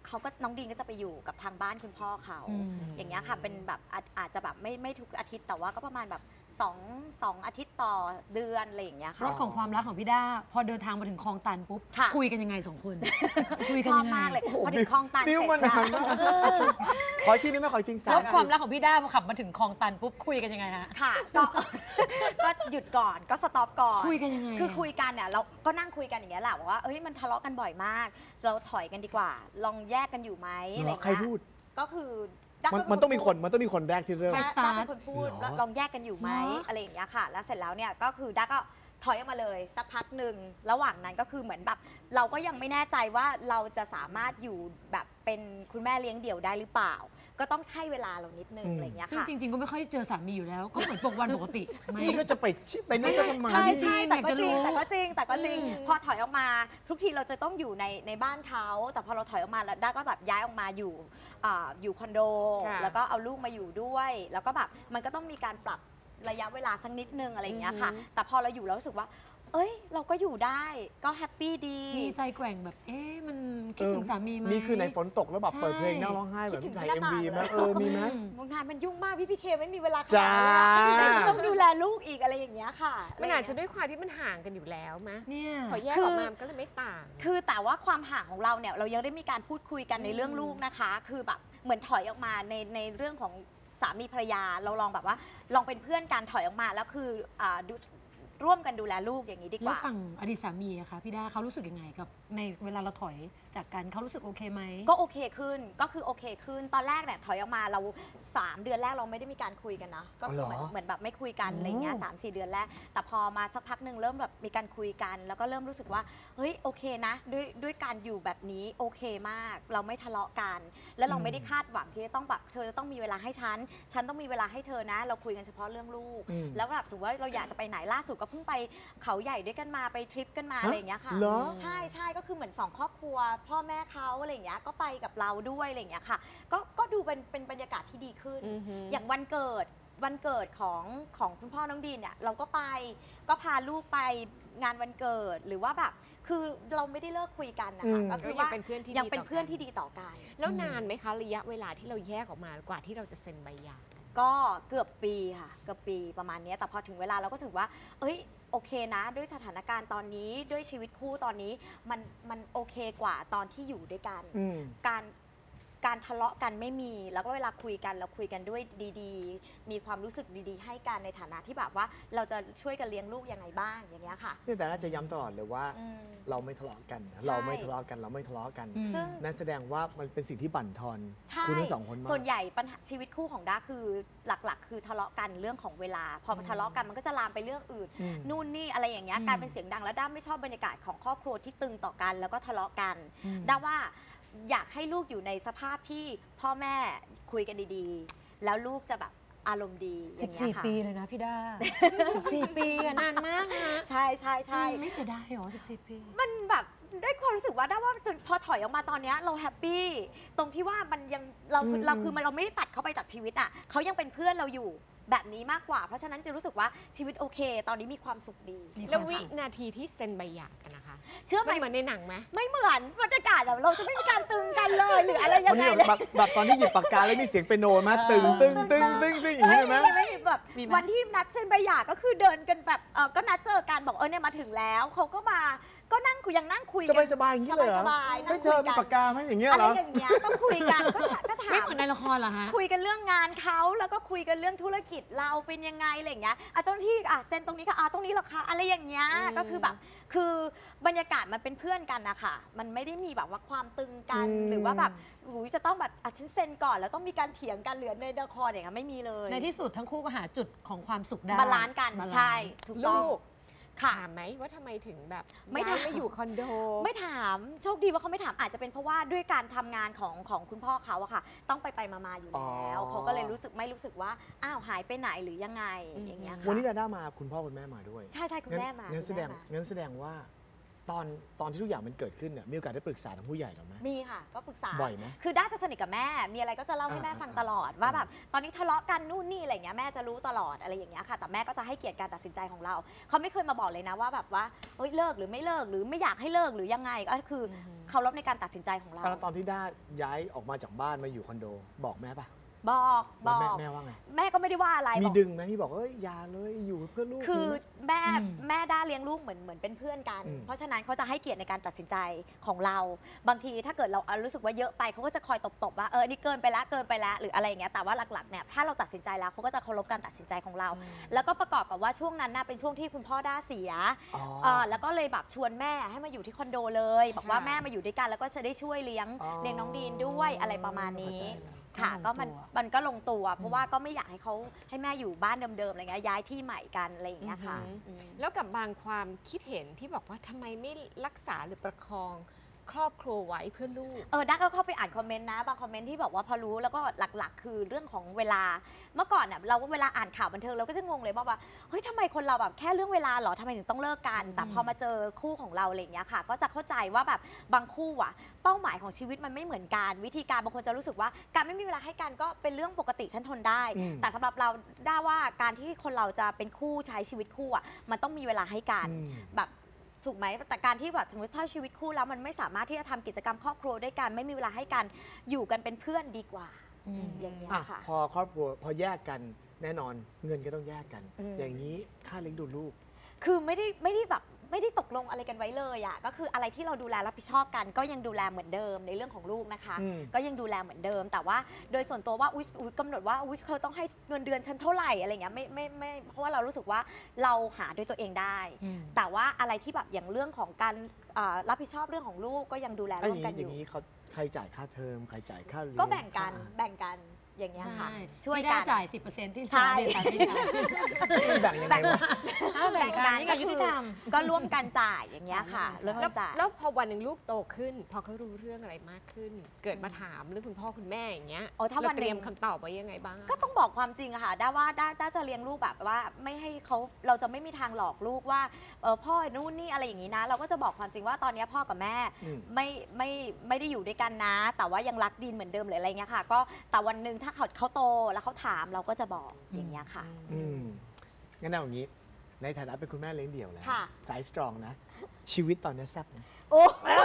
Speaker 3: เขาก็น้องดีนก็จะไปอยู่กับทางบ้านคุณพ่อเขา
Speaker 2: อืม
Speaker 3: อย่างเงี้ยค่ะเป็นแบบอาจอาจจะแบบไม่ไม่ทุกอาทิตย์แต่ว่าก็ประมาณแบบสองสองอาทิตย์ต่อเดือนอะไรอย่างเงี้ย
Speaker 2: ร
Speaker 3: ค่ะ
Speaker 2: ถของความรักของพี่ด้าพอเดินทางมาถึงคลองตันปุ๊บ
Speaker 3: ค่ะ
Speaker 2: คุยกันยังไงสองคน คุยกัน
Speaker 3: ชอ
Speaker 2: ยั
Speaker 3: บ
Speaker 2: งไง
Speaker 3: มากเลยพอถึงคลองตัน
Speaker 1: บิ้ว
Speaker 3: เสร็จ
Speaker 1: มานานมากขออีกทีนี้ไม่ขออีกทีสาร
Speaker 2: ถความรักของพี่ด้าพอขับมาถึงคลองตันปุ๊บคุยกันยังไงฮะ
Speaker 3: ค่ะก็ ก็หยุดก่อนก็สต็อปก่อน
Speaker 2: คุยกันยังไง
Speaker 3: คือคุยกันเนี่ยเราก็นั่งคุยกันอย่างเงี้ยแหละบอกว่าเอ้ยมันทะเลาะกันบ่อยมาก เราถอยกันดีกว่า ลองแยกกันอยู่ไหมอะไร
Speaker 1: เหรอ
Speaker 3: เงี้ย
Speaker 1: ใครพูด
Speaker 3: ก็คือด้า
Speaker 1: มัน
Speaker 3: ก็เป็
Speaker 1: มันต้องมี
Speaker 3: พู
Speaker 1: ค
Speaker 3: ด
Speaker 1: นมันต้องมีคนแรกที่เริ่ม
Speaker 2: ใคร
Speaker 3: ด้า
Speaker 2: start
Speaker 3: เป็นคนพูด
Speaker 1: เหรอ
Speaker 3: แล้วลองแยกกันอยู่ไหม
Speaker 2: เหรออ
Speaker 3: อะไรอย่างเงี้ยค่ะ แล้วเสร็จแล้วเนี่ยก็คือด้าก็ถอยออกมาเลยสักพักหนึ่งระหว่างนั้นก็คือเหมือนแบบ เราก็ยังไม่แน่ใจว่าเราจะสามารถอยู่แบบเป็นคุณแม่เลี้ยงเดี่ยวได้หรือเปล่า ก็ต้องใช้เวลาเรานิดนึง
Speaker 1: อืม
Speaker 3: อะไรอย่างเงี้ย
Speaker 2: ซึ่ง
Speaker 3: ค่ะ
Speaker 2: จริง ๆ ก็ไม่ค่อยเจอสามีอยู่แล้ว ก็เหมือนปกวันปกติไหม
Speaker 1: นี่ก็จะไปชิไปนี่ก็ทำไม
Speaker 3: ใช่
Speaker 2: จริง
Speaker 3: ใช่
Speaker 2: ๆ
Speaker 3: แต่
Speaker 2: อยาก
Speaker 3: ก็
Speaker 2: จะ
Speaker 3: จริง
Speaker 2: รู้
Speaker 3: แต่ก็จริงแต่ก็จริง
Speaker 2: อืม
Speaker 3: พอถอยออกมาทุกทีเราจะต้องอยู่ในในบ้านเขาแต่พอเราถอยออกมาแล้วด้าก็แบบย้ายออกมาอยู่อ่าอยู่คอนโด
Speaker 5: ค่ะ
Speaker 3: แล้วก็เอาลูกมาอยู่ด้วย แล้วก็แบบมันก็ต้องมีการปรับระยะเวลาสักนิดนึงอะไรอย่างเงี้ยค่ะ
Speaker 5: อือหือ
Speaker 3: แต่พอเราอยู่แล้วรู้สึกว่า เอ้ย เราก็อยู่ได้ก็แฮปปี้ดี
Speaker 2: มีใจแกว่งแบบ เอ๊ะ มันคิดถึงสามีไหม
Speaker 1: มีคือในฝนตกแล้วแบบ
Speaker 2: ใช่
Speaker 1: เปิดเพลงนั่งร้องไห้แบบ
Speaker 3: คิดถึง
Speaker 1: ถ่าย
Speaker 3: หน้า
Speaker 1: เอ็ม
Speaker 3: ตา
Speaker 1: วี
Speaker 3: เลย
Speaker 1: ไหมเออมีไหม
Speaker 3: งานมันยุ่งมากพี่พีเคไม่มีเวลาข
Speaker 1: จ้า
Speaker 3: นาดนั้นอะต้องดูแลลูกอีกอะไรอย่างเงี้ยค่ะ
Speaker 5: มันอาจจะด้วยความที่มันห่างกันอยู่แล้วไหม
Speaker 2: เนี่ย
Speaker 5: พอแยก
Speaker 3: คือ
Speaker 5: ออกมามันก็เลยไม่ต่าง
Speaker 3: คือแต่ว่าความห่างของเราเนี่ยเรายังได้มีการพูดคุยกันในเรื่องลูกนะคะ คือแบบเหมือนถอยออกมาในในเรื่องของสามีภรรยาเราลองแบบว่าลองเป็นเพื่อนกันถอยออกมาแล้วคืออ่าดูร่วมกันดูแลลูกอย่างนี้ดีก
Speaker 2: แล้ว
Speaker 3: ว่า
Speaker 2: ฝั่งอดีตสามีอะคะพี่ด้าเขารู้สึกยังไงกับในเวลาเราถอยจากกันเขารู้สึกโอเคไหม
Speaker 3: ก็โอเคขึ้นก็คือโอเคขึ้นตอนแรกเนี่ยถอยออกมาเราสามเดือนแรกเราไม่ได้มีการคุยกันนะก็คือเหมือน
Speaker 1: อ๋อเหรอ
Speaker 3: เหมือนแบบไม่คุยกัน
Speaker 2: โอ้
Speaker 3: อะไรเงี้ยสามสี่เดือนแรก แต่พอมาสักพักหนึ่งเริ่มแบบมีการคุยกัน แล้วก็เริ่มรู้สึกว่าเฮ้ยโอเคนะด้วยด้วยการอยู่แบบนี้โอเคมาก เราไม่ทะเลาะกัน แล้วเราไม่ได้คาดหวังที่จะต้องแบบเธอจะต้องมีเวลาให้ฉันฉันต้องมีเวลาให้เธอนะ เราคุยกันเฉพาะเรื่องลูก
Speaker 1: อืม
Speaker 3: แล้วแบบสมมติว่าเราอยากจะไปไหนล่าสุดก็เพิ่งไปเขาใหญ่ด้วยกันมาไปทริปกันมาอะไรอย่างเงี้ยค่ะ
Speaker 1: เหรอ
Speaker 3: ใช่ใช่ก็คือเหมือนสองครอบครัว พ่อแม่เขาอะไรอย่างเงี้ยก็ไปกับเราด้วยอะไรอย่างเงี้ยค่ะ ก็ก็ดูเป็นเป็นบรรยากาศที่ดีขึ้น
Speaker 5: อือฮึ
Speaker 3: อย่างวันเกิดวันเกิดของของคุณพ่อน้องดีนเนี่ยเราก็ไปก็พาลูกไปงานวันเกิดหรือว่าแบบคือเราไม่ได้เลิกคุยกันนะคะ
Speaker 1: อืม
Speaker 3: ก็
Speaker 5: ก็
Speaker 3: คือ
Speaker 5: ยัง
Speaker 3: ว่า
Speaker 5: เป็นเพื่อนที่ดี
Speaker 3: ยังเป็น
Speaker 5: ต่อ
Speaker 3: เพื่อน
Speaker 5: กัน
Speaker 3: ที่ดีต่อกัน
Speaker 5: แล้วนานไหมคะระยะเวลาที่เราแยกออกมากว่าที่เราจะเซ็นใบหย่า
Speaker 3: ก็เกือบปีค่ะเกือบปีประมาณเนี้ยแต่พอถึงเวลาเราก็ถือว่า เอ้ยโอเคนะ ด้วยสถานการณ์ตอนนี้ด้วยชีวิตคู่ตอนนี้มันมันโอเคกว่าตอนที่อยู่ด้วยกัน
Speaker 1: อืม
Speaker 3: การการทะเลาะกันไม่มี แล้วก็เวลาคุยกันเราคุยกันด้วยดีๆ มีความรู้สึกดีๆ ให้กันในฐานะที่แบบว่าเราจะช่วยกันเลี้ยงลูกยังไงบ้างอย่างเงี้ยค่ะ
Speaker 1: นี่แต่น่าจะย้ำตลอดเลยว่า
Speaker 3: อืม
Speaker 1: เราไม่ทะเลาะกัน
Speaker 3: ใช่
Speaker 1: เราไม่ทะเลาะกันเราไม่ทะเลาะกัน
Speaker 2: อืม
Speaker 3: ซึ่ง
Speaker 1: นั่นแสดงว่ามันเป็นสิ่งที่บั่นทอน
Speaker 3: ใช่
Speaker 1: คุณทั้งสองคนมาก
Speaker 3: ส่วนใหญ่ปัญหาชีวิตคู่ของด้าคือหลักๆ คือทะเลาะกันเรื่องของเวลา พอมันทะเลาะกันมันก็จะลามไปเรื่องอื่น
Speaker 1: อืม
Speaker 3: นู่นนี่อะไรอย่างเงี้ย
Speaker 2: อืม
Speaker 3: กลายเป็นเสียงดังแล้วด้าไม่ชอบบรรยากาศของครอบครัวที่ตึงต่อกัน แล้วก็ทะเลาะกัน
Speaker 2: อืม
Speaker 3: ด้าว่าอยากให้ลูกอยู่ในสภาพที่พ่อแม่คุยกันดีๆ แล้วลูกจะแบบอารมณ์ดีอ
Speaker 2: สิ
Speaker 3: ย่า
Speaker 2: บ
Speaker 3: งเงี้
Speaker 2: สี่
Speaker 3: ยค่ะ
Speaker 2: ปีเลยนะพี่ด้า สิบสี่ปีอะนานมากนะ
Speaker 3: ใช่ใช่ใช่
Speaker 2: ไม่เสียดายเหรอสิบสี่ปี
Speaker 3: มันแบบด้วยความรู้สึกว่าได้ว่าจนพอถอยออกมาตอนเนี้ยเราแฮปปี้ตรงที่ว่ามันยังเราคือ
Speaker 1: อืม
Speaker 3: เราคือมันเราไม่ได้ตัดเขาไปจากชีวิตอ่ะเขายังเป็นเพื่อนเราอยู่แบบนี้มากกว่า เพราะฉะนั้นจะรู้สึกว่าชีวิตโอเค ตอนนี้มีความสุขดี
Speaker 2: มี
Speaker 5: แล้ว
Speaker 2: ความ
Speaker 5: วิ
Speaker 2: สุข
Speaker 5: นาทีที่เซ็นใบหย่ากันนะคะ
Speaker 3: เชื่อไหม
Speaker 5: มันเหมือนในหนังไหม
Speaker 3: ไม่เหมือนบรรยากาศอะเราจะไม่มีการตึงกันเลยหรืออะไรยั
Speaker 1: วัน
Speaker 3: งไง
Speaker 1: นี้
Speaker 3: เลย
Speaker 1: แบบแบบตอนที่หยิบปากกาแล้วมีเสียงเปียโนมาตึงตึงตึงตึงตึงอย่างนี้เลยไหม
Speaker 3: ไม่ไม่แบบ
Speaker 2: มีไหม
Speaker 3: วันที่นัดเซ็นใบหย่าก็คือเดินกันแบบเออก็นัดเจอกันบอกเออเนี่ยมาถึงแล้วเขาก็มาก็นั่งคุยยังนั่งคุย
Speaker 1: ส
Speaker 3: กับ
Speaker 1: ายสบายๆอย่างนี้เลยเหรอ
Speaker 3: สบายๆนั่
Speaker 1: ไม่
Speaker 3: ง
Speaker 1: เธ
Speaker 3: คุ
Speaker 1: อย มี
Speaker 3: กัน
Speaker 1: ปากกาไหมอย่างเงี้ย
Speaker 3: อะ
Speaker 1: เห
Speaker 3: ไร
Speaker 1: รอ
Speaker 3: อย่างเงี้ยก็คุยกันก็ถก็ถา
Speaker 2: ไม่
Speaker 3: ม
Speaker 2: เหมือนในละครเหรอฮะ
Speaker 3: คุยกันเรื่องงานเขาแล้วก็คุยกันเรื่องธุรกิจเราเป็นยังไงอะไรอย่างเงี้ยอ่ะเจ้าหน้าที่อ่ะเซ็นตรงนี้ค่ะอ่ะตรงนี้เหรอคะอะไรอย่างเงี้ย
Speaker 5: อืม
Speaker 3: ก็คือแบบคือบรรยากาศมันเป็นเพื่อนกันนะคะมันไม่ได้มีแบบว่าความตึงกัน
Speaker 1: อืม
Speaker 3: หรือว่าแบบอุ้ยจะต้องแบบอ่ะฉันเซ็นก่อนแล้วต้องมีการเถียงกันเหลือในละครอย่างเงี้ยไม่มีเลย
Speaker 2: ในที่สุดทั้งคู่ก็หาจุดของความสุขได้
Speaker 3: บาลานซ์กัน
Speaker 2: บาลานซ์
Speaker 3: ใช่ถูกต้อง
Speaker 5: ลูก
Speaker 3: ค่ะ
Speaker 5: ถามไหมว่าทำไมถึงแบบ
Speaker 3: ไม่
Speaker 5: ย้าย
Speaker 3: ถาม
Speaker 5: ไม่อยู่คอนโด
Speaker 3: ไม่ถามโชคดีว่าเขาไม่ถามอาจจะเป็นเพราะว่าด้วยการทำงานของของคุณพ่อเขาอะค่ะ ต้องไปไปมาๆอยู่แล้ว
Speaker 1: อ๋อ
Speaker 3: เขาก็เลยรู้สึกไม่รู้สึกว่าอ้าวหายไปไหนหรือยังไงอย่างเงี้ยค่ะ
Speaker 1: วันนี้ดาด้ามาคุณพ่อคุณแม่มาด้วย
Speaker 3: ใช่ใช่คุณแม่มา
Speaker 1: งั้น
Speaker 3: คุณ
Speaker 1: แสดง
Speaker 3: ม่มา
Speaker 1: งั้นแสดงว่าตอนตอนที่ทุกอย่างมันเกิดขึ้นเนี่ยมีโอกาสได้ปรึกษาทางผู้ใหญ่หรือไม่
Speaker 3: มีค่ะก็ปรึกษา
Speaker 1: บ่อยไหม
Speaker 3: คือด้าจะสนิทกับแม่มีอะไรก็จะเล่าให้แม่ฟังตลอดว่าแบบตอนนี้ทะเลาะกันนู่นนี่อะไรเงี้ยแม่จะรู้ตลอดอะไรอย่างเงี้ยค่ะแต่แม่ก็จะให้เกียรติการตัดสินใจของเราเขาไม่เคยมาบอกเลยนะว่าแบบว่าเฮ้ยเลิกหรือไม่เลิกหรือไม่อยากให้เลิกหรือยังไงก็คือเคารพในการตัดสินใจของเรา
Speaker 1: แล้วตอนที่ด้าย้ายออกมาจากบ้านมาอยู่คอนโดบอกแม่ปะ
Speaker 3: บอกบ
Speaker 1: แล้ว
Speaker 3: อ
Speaker 1: แม่
Speaker 3: ก
Speaker 1: แม่ว่าไง
Speaker 3: แม่ก็ไม่ได้ว่าอะไร
Speaker 1: มี
Speaker 3: บอก
Speaker 1: ดึงไหมพี่บอกเอ้ยอย่าเลยอยู่เพื่อลูก
Speaker 3: คือ
Speaker 1: มีไหม
Speaker 3: แม่
Speaker 2: อืม
Speaker 3: แม่ด้าเลี้ยงลูกเหมือนเหมือนเป็นเพื่อนกัน
Speaker 1: อืม
Speaker 3: เพราะฉะนั้นเขาจะให้เกียรติในการตัดสินใจของเรา บางทีถ้าเกิดเรารู้สึกว่าเยอะไปเขาก็จะคอยตบๆว่าเออนี่เกินไปละเกินไปละหรืออะไรอย่างเงี้ยแต่ว่าหลักๆเนี่ยถ้าเราตัดสินใจแล้วเขาก็จะเคารพการตัดสินใจของเรา แล้วก็ประกอบกับว่าช่วงนั้นน่ะเป็นช่วงที่คุณพ่อด้าเสีย
Speaker 1: อ๋อ
Speaker 3: เออแล้วก็เลยแบบชวนแม่ให้มาอยู่ที่คอนโดเลย บอกว่า
Speaker 5: ค่ะ
Speaker 3: แม่มาอยู่ด้วยกันแล้วก็จะได้ช่วยเลี้ยง
Speaker 1: อ๋อ
Speaker 3: เลี้ยงน้องดีนด้วยอะไรประมาณนี้
Speaker 1: เข้าใจแล้ว
Speaker 3: ค่ะ
Speaker 2: ลง
Speaker 3: ก็มัน
Speaker 2: ตัว
Speaker 3: มันก็ลงตัว เพราะว่าก็ไม่อยากให้เขาให้แม่อยู่บ้านเดิมๆอะไรเงี้ยย้ายที่ใหม่กันอะไรอย่างเงี้ยค่ะ
Speaker 5: อือหือ
Speaker 3: อืม
Speaker 5: แล้วกับบางความคิดเห็นที่บอกว่าทำไมไม่รักษาหรือประคองครอบครัวไว้เพื่อลูก
Speaker 3: เออด้าก็เข้าไปอ่านคอมเมนต์นะบางคอมเมนต์ที่บอกว่าพอรู้แล้วก็หลักๆ คือเรื่องของเวลาเมื่อก่อนเนี่ยเราเวลาอ่านข่าวบันเทิงเราก็จะงงเลยว่าว่าเฮ้ยทำไมคนเราแบบแค่เรื่องเวลาเหรอทำไมถึงต้องเลิกกัน แต่พอมาเจอคู่ของเราอะไรอย่างเงี้ยค่ะ ก็จะเข้าใจว่าแบบบางคู่อ่ะเป้าหมายของชีวิตมันไม่เหมือนกันวิธีการบางคนจะรู้สึกว่าการไม่มีเวลาให้กันก็เป็นเรื่องปกติฉันทนได้
Speaker 1: อืม
Speaker 3: แต่สำหรับเราด้าว่าการที่คนเราจะเป็นคู่ใช้ชีวิตคู่อ่ะมันต้องมีเวลาให้กัน
Speaker 1: อืม
Speaker 3: แบบถูกไหมแต่การที่แบบสมมติถ้าชีวิตคู่แล้วมันไม่สามารถที่จะทำกิจกรรมครอบครัวด้วยกันไม่มีเวลาให้กันอยู่กันเป็นเพื่อนดีกว่า
Speaker 2: อืม
Speaker 3: อย่างเงี้ย
Speaker 1: อ่ะ
Speaker 3: ค่ะ
Speaker 1: พอครอบครัวพอแยกกันแน่นอนเงินก็ต้องแยกกัน
Speaker 3: อืม
Speaker 1: อย่างนี้ค่าเลี้ยงดูลูก
Speaker 3: คือไม่ได้ไม่ได้แบบไม่ได้ตกลงอะไรกันไว้เลยอ่ะก็คืออะไรที่เราดูแลรับผิดชอบกันก็ยังดูแลเหมือนเดิมในเรื่องของลูกนะคะ
Speaker 1: อืม
Speaker 3: ก็ยังดูแลเหมือนเดิม แต่ว่าโดยส่วนตัวว่าอุ๊ยอุ๊ยกำหนดว่าอุ๊ยเธอต้องให้เงินเดือนฉันเท่าไหร่อะไรเงี้ยไม่ไม่ไม่เพราะว่าเรารู้สึกว่าเราหาด้วยตัวเองได้
Speaker 2: อืม
Speaker 3: แต่ว่าอะไรที่แบบอย่างเรื่องของการอ่ารับผิดชอบเรื่องของลูกก็ยังดูแล
Speaker 1: ถ้าอ
Speaker 3: ร่วม
Speaker 1: ย่าง
Speaker 3: กัน
Speaker 1: นี้
Speaker 3: อ
Speaker 1: อย่า
Speaker 3: ยู่
Speaker 1: งนี้เขาใครจ่ายค่าเทอมใครจ่ายค่าเรียน
Speaker 3: ก็แบ่งกัน
Speaker 1: ค่า
Speaker 3: แบ่งกันอย่างเงี้ยค่ะ
Speaker 2: ใช่
Speaker 3: ช่วย
Speaker 2: พี่
Speaker 3: กั
Speaker 2: ด้าน จ่าย สิบเปอร์เซ็นต์ ที่
Speaker 3: ใช่
Speaker 2: สามีสามีจ่าย
Speaker 1: แบ่งยังไงวะ
Speaker 2: เอาแบ่งกันนี่ไง
Speaker 3: ก็คือ
Speaker 2: ยุติธรรม
Speaker 3: ก็ร่วมกันจ่ายอย่างเงี้ยค่ะ
Speaker 2: ร่
Speaker 3: เรื่
Speaker 2: ว
Speaker 3: อง
Speaker 2: มกัน
Speaker 3: การจ่าย
Speaker 5: แล้วพอวันหนึ่งลูกโตขึ้น พอเขารู้เรื่องอะไรมากขึ้น เกิดมาถามเรื่องคุณพ่อคุณแม่อย่างเงี้ย
Speaker 3: โอ้ถ้าวันหนึ่ง
Speaker 5: เตรียมคำตอบไว้ยังไงบ้างอะ
Speaker 3: ก็ต้องบอกความจริงอะค่ะด้าว่าด้าด้าจะเลี้ยงลูกแบบว่าไม่ให้เขาเราจะไม่มีทางหลอกลูกว่าเออพ่อนู่นนี่อะไรอย่างนี้นะ เราก็จะบอกความจริงว่าตอนนี้พ่อกับแม่
Speaker 1: อืม
Speaker 3: ไม่ไม่ไม่ได้อยู่ด้วยกันนะ แต่ว่ายังรักดีนเหมือนเดิมหรืออะไรเงี้ยค่ะ ก็แต่วันหนึ่งถ้าเขาเขาโตแล้วเขาถามเราก็จะบอกอย่างเงี้ยค่ะ
Speaker 1: อืมงั้นเอาอย่างนี้ ในฐานะเป็นคุณแม่เลี้ยงเดี่ยวแล้ว
Speaker 3: ค่ะ
Speaker 1: สายสตรองนะ ชีวิตตอนนี้แซ่บนะ
Speaker 3: โอ้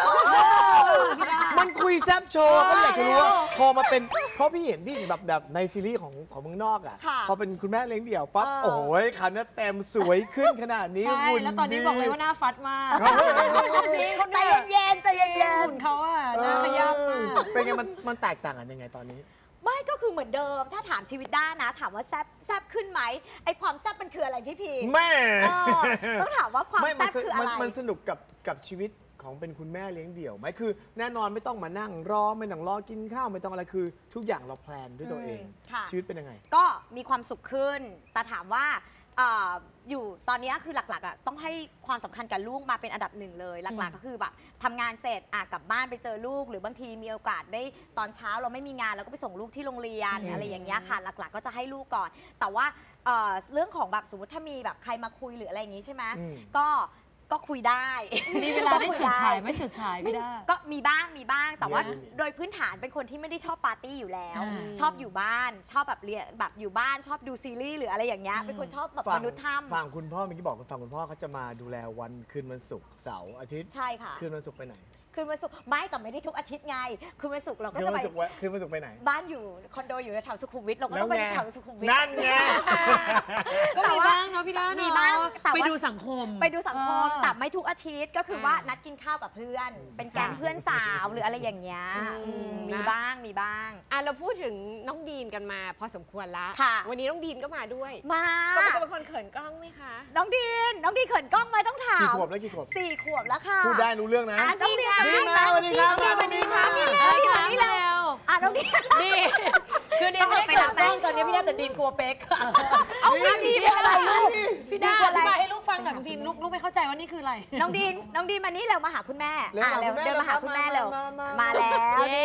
Speaker 1: มันคุยแซ่บโชว์ก็อยากจะรู้ว่าพอมาเป็นเพราะพี่เห็นพี่เห็นแบบแบบในซีรีส์ของของเมืองนอกอ่ะ
Speaker 3: ค่ะ
Speaker 1: พอเป็นคุณแม่เลี้ยงเดี่ยวปั๊บ
Speaker 3: เออ
Speaker 1: โอ้โหคราวนี้เต็มสวยขึ้นขนาดนี้
Speaker 2: ใช่
Speaker 1: หุ่น
Speaker 2: แล้วตอนนี้
Speaker 1: ดี
Speaker 2: บอกเลยว่าหน้าฟัดมาก
Speaker 1: เฮ้ย
Speaker 2: จริงคน
Speaker 3: ใจ
Speaker 2: เนี่ย
Speaker 3: เย็นๆใจเย็น
Speaker 2: หุ่นเขาอะหน้าขย้ำมาก
Speaker 1: เป็นไงมันมันแตกต่างกันยังไงตอนนี้
Speaker 3: ๆไม่ก็คือเหมือนเดิม ถ้าถามชีวิตด้านะ ถามว่าแซบแซบขึ้นไหมไอความแซบมันคืออะไรพี่พี
Speaker 1: แม่
Speaker 3: เออต้องถามว่าความ
Speaker 1: ไม่
Speaker 3: แซ
Speaker 1: มัน
Speaker 3: บ
Speaker 1: ส
Speaker 3: คืออะไร
Speaker 1: มันมันสนุกกับกับชีวิตของเป็นคุณแม่เลี้ยงเดี่ยวไหมคือ แน่นอนไม่ต้องมานั่งรอไม่ต้องรอกินข้าวไม่ต้องอะไรคือ ทุกอย่างเราแพลนด้วยตัวเอง
Speaker 3: อืมค่ะ
Speaker 1: ชีวิตเป็นยังไง
Speaker 3: ก็มีความสุขขึ้น แต่ถามว่าเอ่ออยู่ตอนนี้คือหลักๆอ่ะต้องให้ความสำคัญกับลูกมาเป็นอันดับหนึ่งเลย หลักๆก็คือแบบทำงานเสร็จอ่ะกลับบ้านไปเจอลูก หรือบางทีมีโอกาสได้ตอนเช้าเราไม่มีงานเราก็ไปส่งลูกที่โรงเรียน
Speaker 1: อืม
Speaker 3: อะไรอย่างเงี้ยค่ะ หลักๆก็จะให้ลูกก่อน แต่ว่าเอ่อเรื่องของแบบสมมติถ้ามีแบบใครมาคุยหรืออะไรอย่างงี้ใช่ไหม
Speaker 1: อืม
Speaker 3: ก็ก็คุยได้
Speaker 2: มีเวลาได้เฉิดฉายไหม่เฉิดฉายไม่ได้
Speaker 3: ก็มีบ้างมีบ้าง แต่ว่า
Speaker 1: มี
Speaker 3: โดยพื้นฐานเป็นคนที่ไม่ได้ชอบปาร์ตี้อยู่แล้ว
Speaker 2: อ่า
Speaker 3: ชอบอยู่บ้าน ชอบแบบเรียนแบบอยู่บ้านชอบดูซีรีส์หรืออะไรอย่างเงี้ยเป็นคนชอบแบบมนุษย์ถ้ำ
Speaker 1: ฝั่งคุณพ่อเมื่อกี้บอกฝั่งคุณพ่อเขาจะมาดูแลวันคืนวันศุกร์เสาร์อาทิตย์
Speaker 3: ใช่ค่ะ
Speaker 1: คืนวันศุกร์ไปไหน
Speaker 3: คืนวันศุกร์ไม่แต่ไม่ได้ทุกอาทิตย์ไงคืนวันศุกร์เราก็
Speaker 1: คืน
Speaker 3: จะ
Speaker 1: วั
Speaker 3: ไป
Speaker 1: นศุกร์ไว้คืนวันศุกร์ไปไหน
Speaker 3: บ้านอยู่คอนโดอยู่แถวสุขุมวิทเราก็ต้องไปแถวสุขุมวิท
Speaker 1: นั่นไง
Speaker 2: ก็มีบ้างเนาะพี่ด้าเนอะ
Speaker 3: มีบ้างแต่ว่า
Speaker 2: ไปดูสังคม
Speaker 3: ไปดูสังคม
Speaker 2: เออ
Speaker 3: แต่ไม่ทุกอาทิตย์ก็คือว่านัดกินข้าวกับเพื่อน เป็นแก๊งเพื่อนสาวหรืออะไรอย่างเงี้ย
Speaker 5: อืม
Speaker 3: อืมมี
Speaker 5: นะ
Speaker 3: บ้างมีบ้าง
Speaker 5: อ่ะเราพูดถึงน้องดีนกันมาพอสมควรละ
Speaker 3: ค่ะ
Speaker 5: วันนี้น้องดีนก็มาด้วย
Speaker 3: มา
Speaker 5: ปกติเป็นคนเขินกล้องไหมคะ
Speaker 3: น้องดีนน้องดีนเขินกล้องไหมต้องถา
Speaker 1: กี่
Speaker 3: ม
Speaker 1: ขวบแล้วกี่ขวบ
Speaker 3: สี่ขวบแล้วค่ะ
Speaker 1: พูดได้รู้เรื่องนะ
Speaker 3: อ่ะน้องดีน
Speaker 1: ดีนมาสวัสดีครับ
Speaker 3: สวัสดีค่ะ
Speaker 2: เอ
Speaker 3: นี่
Speaker 2: อ
Speaker 3: เลย
Speaker 2: ค่ะ
Speaker 3: นี่เลย
Speaker 2: แล้ว
Speaker 3: อ่ะน้องดีน
Speaker 2: ดีคือดีนไม่ได้
Speaker 3: ไป
Speaker 2: เกิ
Speaker 3: รั
Speaker 2: ด
Speaker 3: บ
Speaker 2: กล้องตอนนี้พี่ด้าแต่ดีนกลัวเป๊ก
Speaker 3: เอาน้องดีนเป็นอะไรลูก
Speaker 2: พี่ด้า
Speaker 3: ดี
Speaker 2: อก
Speaker 3: ว่าอะไร
Speaker 2: ธิบายให้ลูกฟังหน่อยบางทีลูกลูกไม่เข้าใจว่านี่คืออะไร
Speaker 3: น้องดีนน้องดีนมานี่เร็วมาหาคุณแม่
Speaker 1: เร็ว
Speaker 3: อ่ะ
Speaker 1: มา
Speaker 3: เร็ว
Speaker 1: คุณแม่
Speaker 3: เดินมาหาคุณแม่เร็ว
Speaker 1: มามามา
Speaker 3: มาแล้ว
Speaker 2: เย้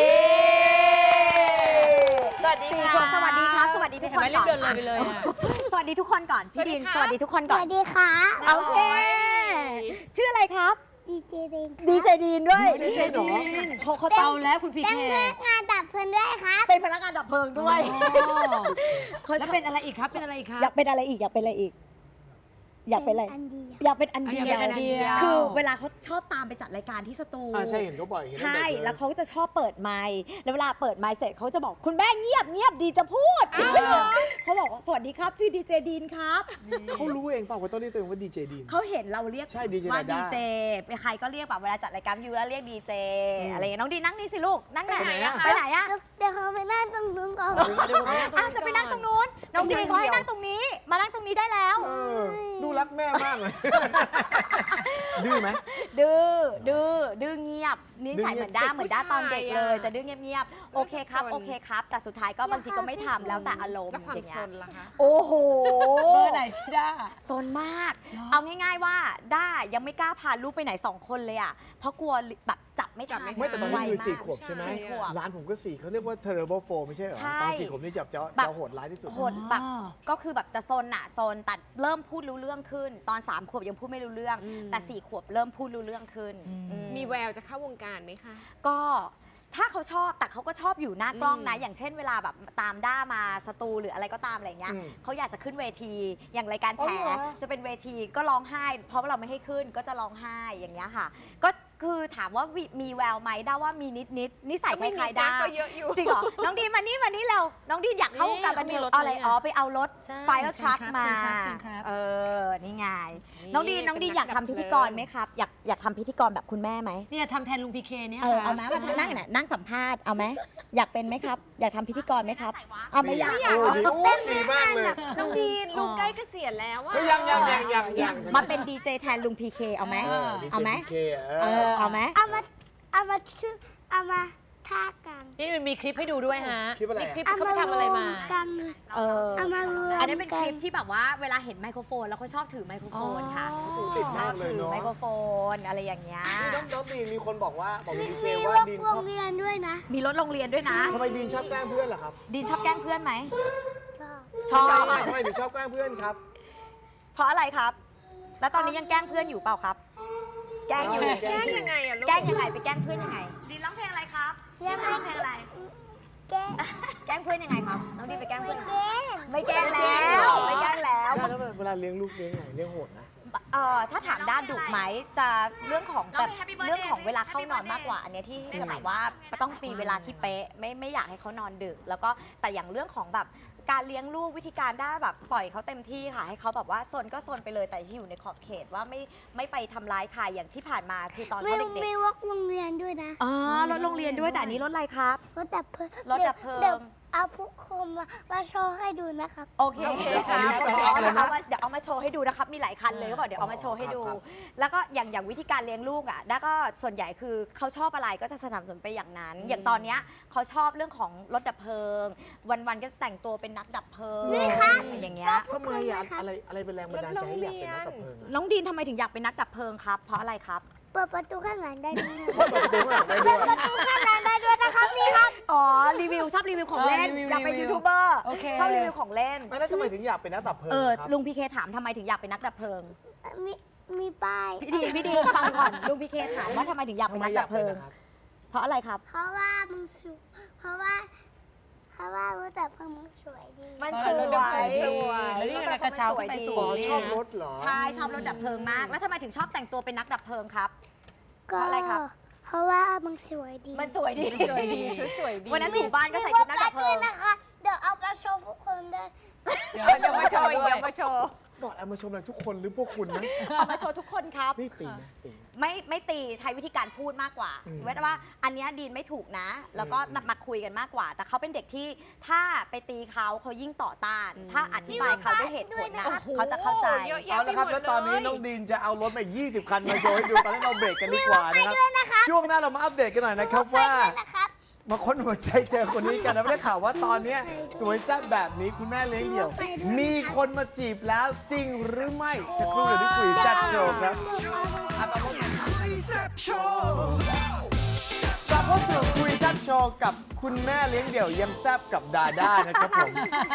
Speaker 2: สวัสดี
Speaker 3: สี่
Speaker 2: ค่ะ
Speaker 3: ขวบสวัสดีครับสวัสดีทุกคน
Speaker 2: เห็นไหมรีบเดินเลยไปเลยอะ
Speaker 3: สวัสดีทุกคนก่อนพี่ดินสวัสดีทุกคน
Speaker 6: ส
Speaker 3: ก่อน
Speaker 6: วัสดีครับ
Speaker 3: โอเค ชื่ออะไรครับ
Speaker 6: ดีเจดีน
Speaker 3: ดีเจดีนด้วย
Speaker 1: ดีเจหรอ
Speaker 3: เขาเขา
Speaker 2: เตาแล้วคุณพี
Speaker 6: เป็
Speaker 2: เคน
Speaker 6: พนักงานดับเพลิงด้วยครับ
Speaker 3: เป็นพนักงานดับเพลิงด้วย
Speaker 2: แล้วเป็นอะไรอีกครับเป็นอะไรอีกครับ
Speaker 3: อยากเป็นอะไรอีกอยากเป็นอะไรอีก อยากเป็นอะไร
Speaker 6: อันเดียว
Speaker 3: อยากเป็นอันเดี
Speaker 2: อยากเป็นอันเดียว
Speaker 3: คือเวลาเขาชอบตามไปจัดรายการที่สตู
Speaker 1: อ่าใช่เห็นเขาบ่อยเห็น
Speaker 3: ใช่
Speaker 1: เด็กๆ
Speaker 3: แล้วเขาจะชอบเปิดไมค์แล้วเวลาเปิดไมค์เสร็จเขาจะบอกคุณแม่เงียบเงียบดีจะพูดเขาบอกว่าสวัสดีครับชื่อดีเจดีนครับ
Speaker 1: เขารู้เองเปล่าว่าต้องเรียกตัวเองว่าดีเจดีน
Speaker 3: เขาเห็นเราเรียก
Speaker 1: ใช่ ดีเจ
Speaker 3: ว่า
Speaker 1: ดาด้า
Speaker 3: ดีเจเป็นใครก็เรียกแบบเวลาจัดรายการยูแล้วเรียกดีเจอะไรอย่างเงี้ยน้องดีนั่งนี่สิลูกนั่งไหน
Speaker 1: ไปไหนอะ
Speaker 3: ไปไหนอะ
Speaker 6: เดี๋ยวเขาไปนั่งตรงนู้นก่อน
Speaker 3: อ้าวจะไปนั่งตรงนู้นน้องดีเขาให้นั่งตรงนี้ มานั่งตรงนี้ได้แล้ว
Speaker 1: เออดูรักแม่มากเลย ดื้อไหม
Speaker 3: ดื้อ ดื้อ ดื้อเงียบนิสัย
Speaker 1: ดื้อเงียบ
Speaker 3: เหมือนด้าเหมือนด้าตอนเด็กเลย
Speaker 5: ผู้ชายอะ
Speaker 3: จะดื้อเงียบๆ โอเคครับ โอเคครับ แต่สุดท้ายก็บางทีก็ไม่ทำแล้วแต่อารมณ์
Speaker 5: แล้วความ
Speaker 3: อย่างเงี้
Speaker 5: ส
Speaker 3: ย
Speaker 5: นล่ะคะ
Speaker 3: โอ้โห
Speaker 2: เบอร์ไหนพี่ด้า
Speaker 3: โซนมาก เอาง่ายๆว่าด้ายังไม่กล้าพาลูกไปไหนสองคนเลยอ่ะ เพราะกลัวแบบจับไม่ทัน
Speaker 1: ไม่แต่ตอนนี้คือ
Speaker 3: ไวมาก
Speaker 1: สี่ขวบใช่ไหม
Speaker 3: สี่ขวบ
Speaker 1: ร้านผมก็สี่เขาเรียกว่า terrible four ไม่ใช่เหรอ
Speaker 3: ใช่
Speaker 1: ตอนสี่ขวบนี่จะจะ
Speaker 3: แบบ
Speaker 1: จะโหดร้ายที่สุด
Speaker 3: โหดแบบก็คือแบบจะโซนอะโซนแต่เริ่มพูดรู้เรื่องขึ้น ตอนสามขวบยังพูดไม่รู้เรื่อง
Speaker 5: อืม
Speaker 3: แต่สี่ขวบเริ่มพูดรู้เรื่องขึ้นอื
Speaker 5: มีแววจะเข้าวงการไหมคะ
Speaker 3: ก็ถ้าเขาชอบแต่เขาก็ชอบอยู่หน้ากล้องนะ
Speaker 5: อืม
Speaker 3: อย่างเช่นเวลาแบบตามด้ามาสตูหรืออะไรก็ตามอะไรเงี้ย
Speaker 1: อืม
Speaker 3: เขาอยากจะขึ้นเวที อย่างรายการ
Speaker 1: อ๋
Speaker 3: แฉ
Speaker 1: อเหรอ
Speaker 3: จะเป็นเวทีก็ร้องไห้ เพราะว่าเราไม่ให้ขึ้นก็จะร้องไห้อย่างเงี้ยค่ะ ก็คือถามว่ามีมีแววไหมด้าว่ามีนิดนิดๆนิสัยค
Speaker 5: ไม่มี
Speaker 3: ล้ายๆด้า
Speaker 5: ก็เยอะอยู่
Speaker 3: จริงเหรอ น้องดีนมานี่มานี่เร็วน้องดีนอยากเข้าวงการบันเทิงเอาอะไรอ๋อไปเอารถ
Speaker 2: ใช่
Speaker 3: ไฟล์ทรัคมา
Speaker 2: เชิญครับเชิญครับ
Speaker 3: เออนี่ไง
Speaker 5: นี่
Speaker 3: น้องดีนน้องดีน
Speaker 5: เป็น
Speaker 3: อยาก
Speaker 5: นัก
Speaker 3: ทำ
Speaker 5: ดับ
Speaker 3: พิธี
Speaker 5: เพลิง
Speaker 3: กรไหมครับอยากอยากทำพิธีกรแบบคุณแม่ไหม
Speaker 2: เนี่ยทำแทนลุงพีเคเนี่ย
Speaker 3: เออเอาไหม
Speaker 2: ค่ะ
Speaker 3: มานั่งน่ะนั่งสัมภาษณ์เอาไหมอยากเป็นไหมครับ อยากทำพิธีกรไหมครับเอาไม่อยาก
Speaker 1: โอ้ดีโอ้ดีมากเลย
Speaker 5: น้องดีนลุงใกล้เกษียณแล้วอะ
Speaker 1: เฮ้ยยังยังยังยังยัง
Speaker 3: มาเป็นดีเจแทนลุงพีเคเอาไหม
Speaker 1: เออดี
Speaker 3: เอาไหม
Speaker 1: เจพีเคเอ
Speaker 3: เอ
Speaker 1: อ
Speaker 3: อเอาไหม
Speaker 6: เอามาเอามาชื่อเอามาท่ากัน
Speaker 2: นี่มันมีคลิปให้ดูด้วยฮะ
Speaker 1: คลิปอะไร
Speaker 2: นี่คลิป
Speaker 1: อะ
Speaker 2: เขาไปทำอะไรมา
Speaker 6: กัน
Speaker 3: เออ
Speaker 6: เอามารวม
Speaker 3: อันนี้นเป็น
Speaker 6: กั
Speaker 3: คลิปที่แบบว่าเวลาเห็นไมโครโฟนแล้วเขาชอบถือไมโครโฟนค่ะ
Speaker 1: โอ้ติด
Speaker 3: ช
Speaker 1: มา
Speaker 3: อก บ
Speaker 1: เลย
Speaker 3: ถือ
Speaker 1: เนาะ
Speaker 3: ไมโครโฟนอะไรอย่างเงี้ย
Speaker 1: น้องน้องดีนมีคนบอกว่าบอกดีเค
Speaker 6: มี
Speaker 1: ว่า
Speaker 6: ว่า
Speaker 1: ดีน
Speaker 6: โร
Speaker 1: ชอบ
Speaker 6: งเรียนด้วยนะ
Speaker 3: มีรถโรงเรียนด้วยนะ
Speaker 1: ทำไมดีนชอบแกล้งเพื่อนล่ะครับ
Speaker 3: ดินชอบแกล้งเพื่อนไหม
Speaker 6: ชอบ
Speaker 3: ชอบ
Speaker 1: ทำไมทำไมถึงชอบแกล้งเพื่อนครับ
Speaker 3: เพราะอะไรครับ แล้วตอนนี้ยังแกล้งเพื่อนอยู่เปล่าครับ แกล้งอยู่
Speaker 5: แกล้งยังไงอะลูก
Speaker 3: แกล้งยังไงไปแกล้งเพื่อนยังไงดินร้องเพลงอะไรครับ
Speaker 6: เรียก
Speaker 3: ร้องเพลงอะไร
Speaker 6: แก้
Speaker 3: แกล้งเพื่อนยังไงครับ น้องดินไปแกล้ง
Speaker 6: ไป
Speaker 3: เพื่อน
Speaker 6: แก้
Speaker 3: ไม่แกล้งแล้วไม่แกล้งแล้ว
Speaker 1: แล้วเวลาเลี้ยงลูกเลี้ยงไงเลี้ยงโหดนะ
Speaker 3: เอ่อถ้าถามด้านดุไหมจะเรื่องของแบบเรื่องของเวลาเข้านอนมากกว่าอันเนี้ยที่จะแบบว่าต้องมีเวลาที่เป๊ะไม่ไม่อยากให้เขานอนดึก แล้วก็แต่อย่างเรื่องของแบบการเลี้ยงลูกวิธีการได้แบบปล่อยเขาเต็มที่ค่ะให้เขาแบบว่าซนก็ซนไปเลยแต่ที่อยู่ในขอบเขตว่าไม่ไม่ไปทำร้ายใครอย่างที่ผ่านมาคือตอน
Speaker 6: ไม่
Speaker 3: เขาเด็ก
Speaker 6: ไม่ว่าโรงเรียนด้วยนะ
Speaker 3: ๆอ๋อรถโรงเรียนด้วยแต่อันนี้รถอะไรครับ
Speaker 6: รถดับเพลิง
Speaker 3: รถดับเพลิง
Speaker 6: ดี๋ยวเอาพวกคมมามาโชว์ให้ดูนะครับ
Speaker 3: โอเค
Speaker 5: โอเค
Speaker 3: ค่ะ
Speaker 5: ครับ
Speaker 3: เดี๋ยวเอานะคะว่าเดี๋ยวเอามาโชว์ให้ดูนะครับ มีหลายคันเลยก็บอกเดี๋ยวเอามาโชว์ให้ดู
Speaker 1: ครับ
Speaker 3: แล้วก็อย่างอย่างวิธีการเลี้ยงลูกอ่ะด้าก็ส่วนใหญ่คือเขาชอบอะไรก็จะสนับสนุนไปอย่างนั้น อย่างตอนเนี้ยเขาชอบเรื่องของรถดับเพลิง วันๆก็จะแต่งตัวเป็นนักดับเพลิง
Speaker 6: นี่ครับ
Speaker 3: อย่างเงี้ย
Speaker 1: ทำไมอะอะไรอะไรเป็นแรงบันดาลใจให้อยากเป็นนักดับเพลิงอะ
Speaker 3: น้องดีนทำไมถึงอยากเป็นนักดับเพลิงครับ เพราะอะไรครับ
Speaker 6: เปิดประตูข้างหลังได้ด้วยนะ
Speaker 1: เปิดประตูข้างหลังได้ด้วย
Speaker 6: ประตูข้างหลังได้ด้วยนะครับนี่ครับ
Speaker 3: อ๋อรีวิวชอบรีวิวของเล่น
Speaker 2: เออรีวิว
Speaker 3: อยากเป็น
Speaker 2: รีวิว
Speaker 3: ยูทูบเบอร์
Speaker 2: โอเค
Speaker 3: ชอบรีวิวของเล่น
Speaker 1: ไม่แล้วทำไมถึงอยากเป็นนักดับเพลิง
Speaker 3: เออ
Speaker 1: ครับ
Speaker 3: ลุงพีเคถามทำไมถึงอยากเป็นนักดับเพลิง
Speaker 6: มีมีป้าย
Speaker 3: พี่ดีพี่ดีฟังก่อนลุงพีเคถามว่าทำไมถึงอยาก
Speaker 1: ทำ
Speaker 3: เป็น
Speaker 1: ไม
Speaker 3: นัก
Speaker 1: อยา
Speaker 3: ดั
Speaker 1: ก
Speaker 3: บเพ
Speaker 1: เป็
Speaker 3: ลิ
Speaker 1: น
Speaker 3: ง
Speaker 1: นะครับ
Speaker 3: เพราะอะไรครับ
Speaker 6: เพราะว่ามึงสวยเพราะว่าเพราะว่ารถดับเพลิงมึงสวยดี
Speaker 3: มัน
Speaker 2: เอ
Speaker 3: ส
Speaker 2: อ
Speaker 3: ว
Speaker 2: รถดับเพลิ
Speaker 3: ย
Speaker 2: งสวยแล้วนี่กระเช้าขึ้นไปสูง
Speaker 1: อ๋อชอบรถเหรอ
Speaker 3: ใช่ชอบรถดับเพลิงมาก แล้วทำไมถึงชอบแต่งตัวเป็นนักดับเพลิงครับ
Speaker 6: ก็
Speaker 3: เพราะอะไรครับ
Speaker 6: เพราะว่ามึงสวยดี
Speaker 3: มันสวยดี
Speaker 5: สวยดีชุดสวยดี
Speaker 3: วันนั้นถูบ้านก็ใส่ชุดนักดับเพลิ
Speaker 6: มี
Speaker 3: ง
Speaker 6: รถบัสด้วยนะคะเดี๋ยวเอาไปโชว์พวกคนด้วย
Speaker 2: เดี๋ยว
Speaker 5: เดี๋ยวมาโชว์อีกเดี๋ยวมาโชว์
Speaker 1: บอกเอามาชมอะไรทุกคนหรือพวกคุณนะ
Speaker 3: เอามาโชว์ทุกคนครับ
Speaker 1: นี่ตีนะตี
Speaker 3: ไม่ไม่ตีใช้วิธีการพูดมากกว่า
Speaker 1: อืม
Speaker 3: เว้นว่าอันเนี้ยดีนไม่ถูกนะ แล้วก็มามาคุยกันมากกว่า แต่เขาเป็นเด็กที่ถ้าไปตีเขาเขายิ่งต่อต้าน ถ้าอธิบายเขาด้วยเหตุผลนะ
Speaker 6: โอ้โห
Speaker 3: เขาจะเข้าใจ
Speaker 5: เยอะแยะ
Speaker 1: เอาละครับ
Speaker 5: ไปหมด
Speaker 1: แล้วตอนนี้
Speaker 5: เลย
Speaker 1: น้องดีนจะเอารถมาอีกยี่สิบคันมาโชว์ให้ดู ตอนนี้เราเบรกกันดีกว่านะครับ ช่วงหน้าเรามาอัปเดตกันหน่อยนะครับว่า
Speaker 6: นะครับ
Speaker 1: มาค้นหัวใจเจอคนนี้กันนะไม่ได้ข่าวว่าตอนเนี้ยสวยแซ่บแบบนี้คุณแม่เลี้ยงเดี่ยว มีคนมาจีบแล้วจริงหรือไม่ สักครู่เดี๋ยวนี้คุยแซ่บโชว์ครับ กลับมาพบเข้าสู่คุยแซ่บโชว์กับคุณแม่เลี้ยงเดี่ยวยังแซ่บกับดาด้านะครับผม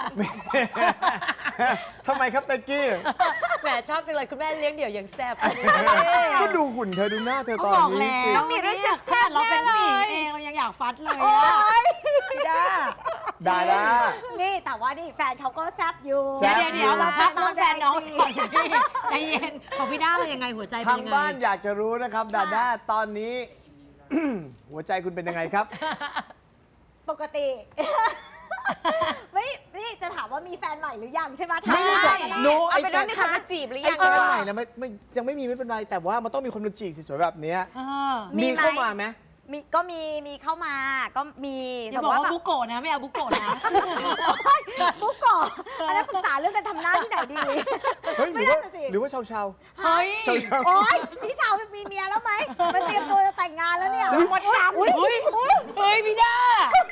Speaker 1: ทำไมครับเตกกี้
Speaker 2: แหมชอบจังเลยคุณแม่เลี้ยงเดี่ยวยังแซ่บ
Speaker 1: ก็ดูหุ่นเธอดูหน้าเธอตอน
Speaker 2: บอก
Speaker 1: นี้
Speaker 2: แล้
Speaker 1: สิ
Speaker 2: วมีเรื่องแซ่บเราเป็นผู้หญิงเองเรายังอยากฟัดเลยอะพี่ด้า
Speaker 1: ดาด้า
Speaker 3: นี่แต่ว่านี่แฟนเขาก็แซบอยู่
Speaker 1: แซ่
Speaker 2: เดี๋ยว
Speaker 1: บ
Speaker 2: เดี๋ยวเราพักเรื่องแฟนน้องก่อนพี่ใจเย็นของพี่ด้าเป็นยังไงหัวใจเป็น
Speaker 1: ทาง
Speaker 2: ยังไง
Speaker 1: บ้านอยากจะรู้นะครับ ดาด้าตอนนี้ หัวใจคุณเป็นยังไงครับ
Speaker 3: ปกติ ไม่นี่จะถามว่ามีแฟนใหม่หรือยังใช่ไหม
Speaker 1: ไม่ได้
Speaker 3: ใช่
Speaker 1: โน้
Speaker 5: เอา
Speaker 1: ไอ้
Speaker 5: เป็น
Speaker 1: แฟ
Speaker 5: ว่าน มีคนมาจีบหรือ
Speaker 1: ไอ้
Speaker 5: ยัง
Speaker 1: แฟนใหม่นะไม่ไม่ยังไม่มีไม่เป็นไร แต่ว่ามันต้องมีคนมาจีบสวยๆแบบเนี้ย
Speaker 2: เออ
Speaker 1: มีเข้ามาไหม
Speaker 3: มีก็มีมีเข้ามาก็มี
Speaker 2: อย่าบอกว่าบุโกะนะไม่เอาบุโกะนะ
Speaker 3: บุกก่อนอันนั้นปรึกษาเรื่องการทำหน้าที่ไหนดี
Speaker 1: เฮ้ยหรือว่าหรือว่าชาวชาว
Speaker 2: เฮ้ย
Speaker 1: ชาวชาว
Speaker 3: โอ๊ยพี่ชาวมีเมียแล้วไหมมันเตรียมตัวจะแต่งงานแล้วเนี่ย
Speaker 1: อุ๊ย
Speaker 3: หมดสาม
Speaker 2: เฮ้ยเฮ้ยพี่ด้า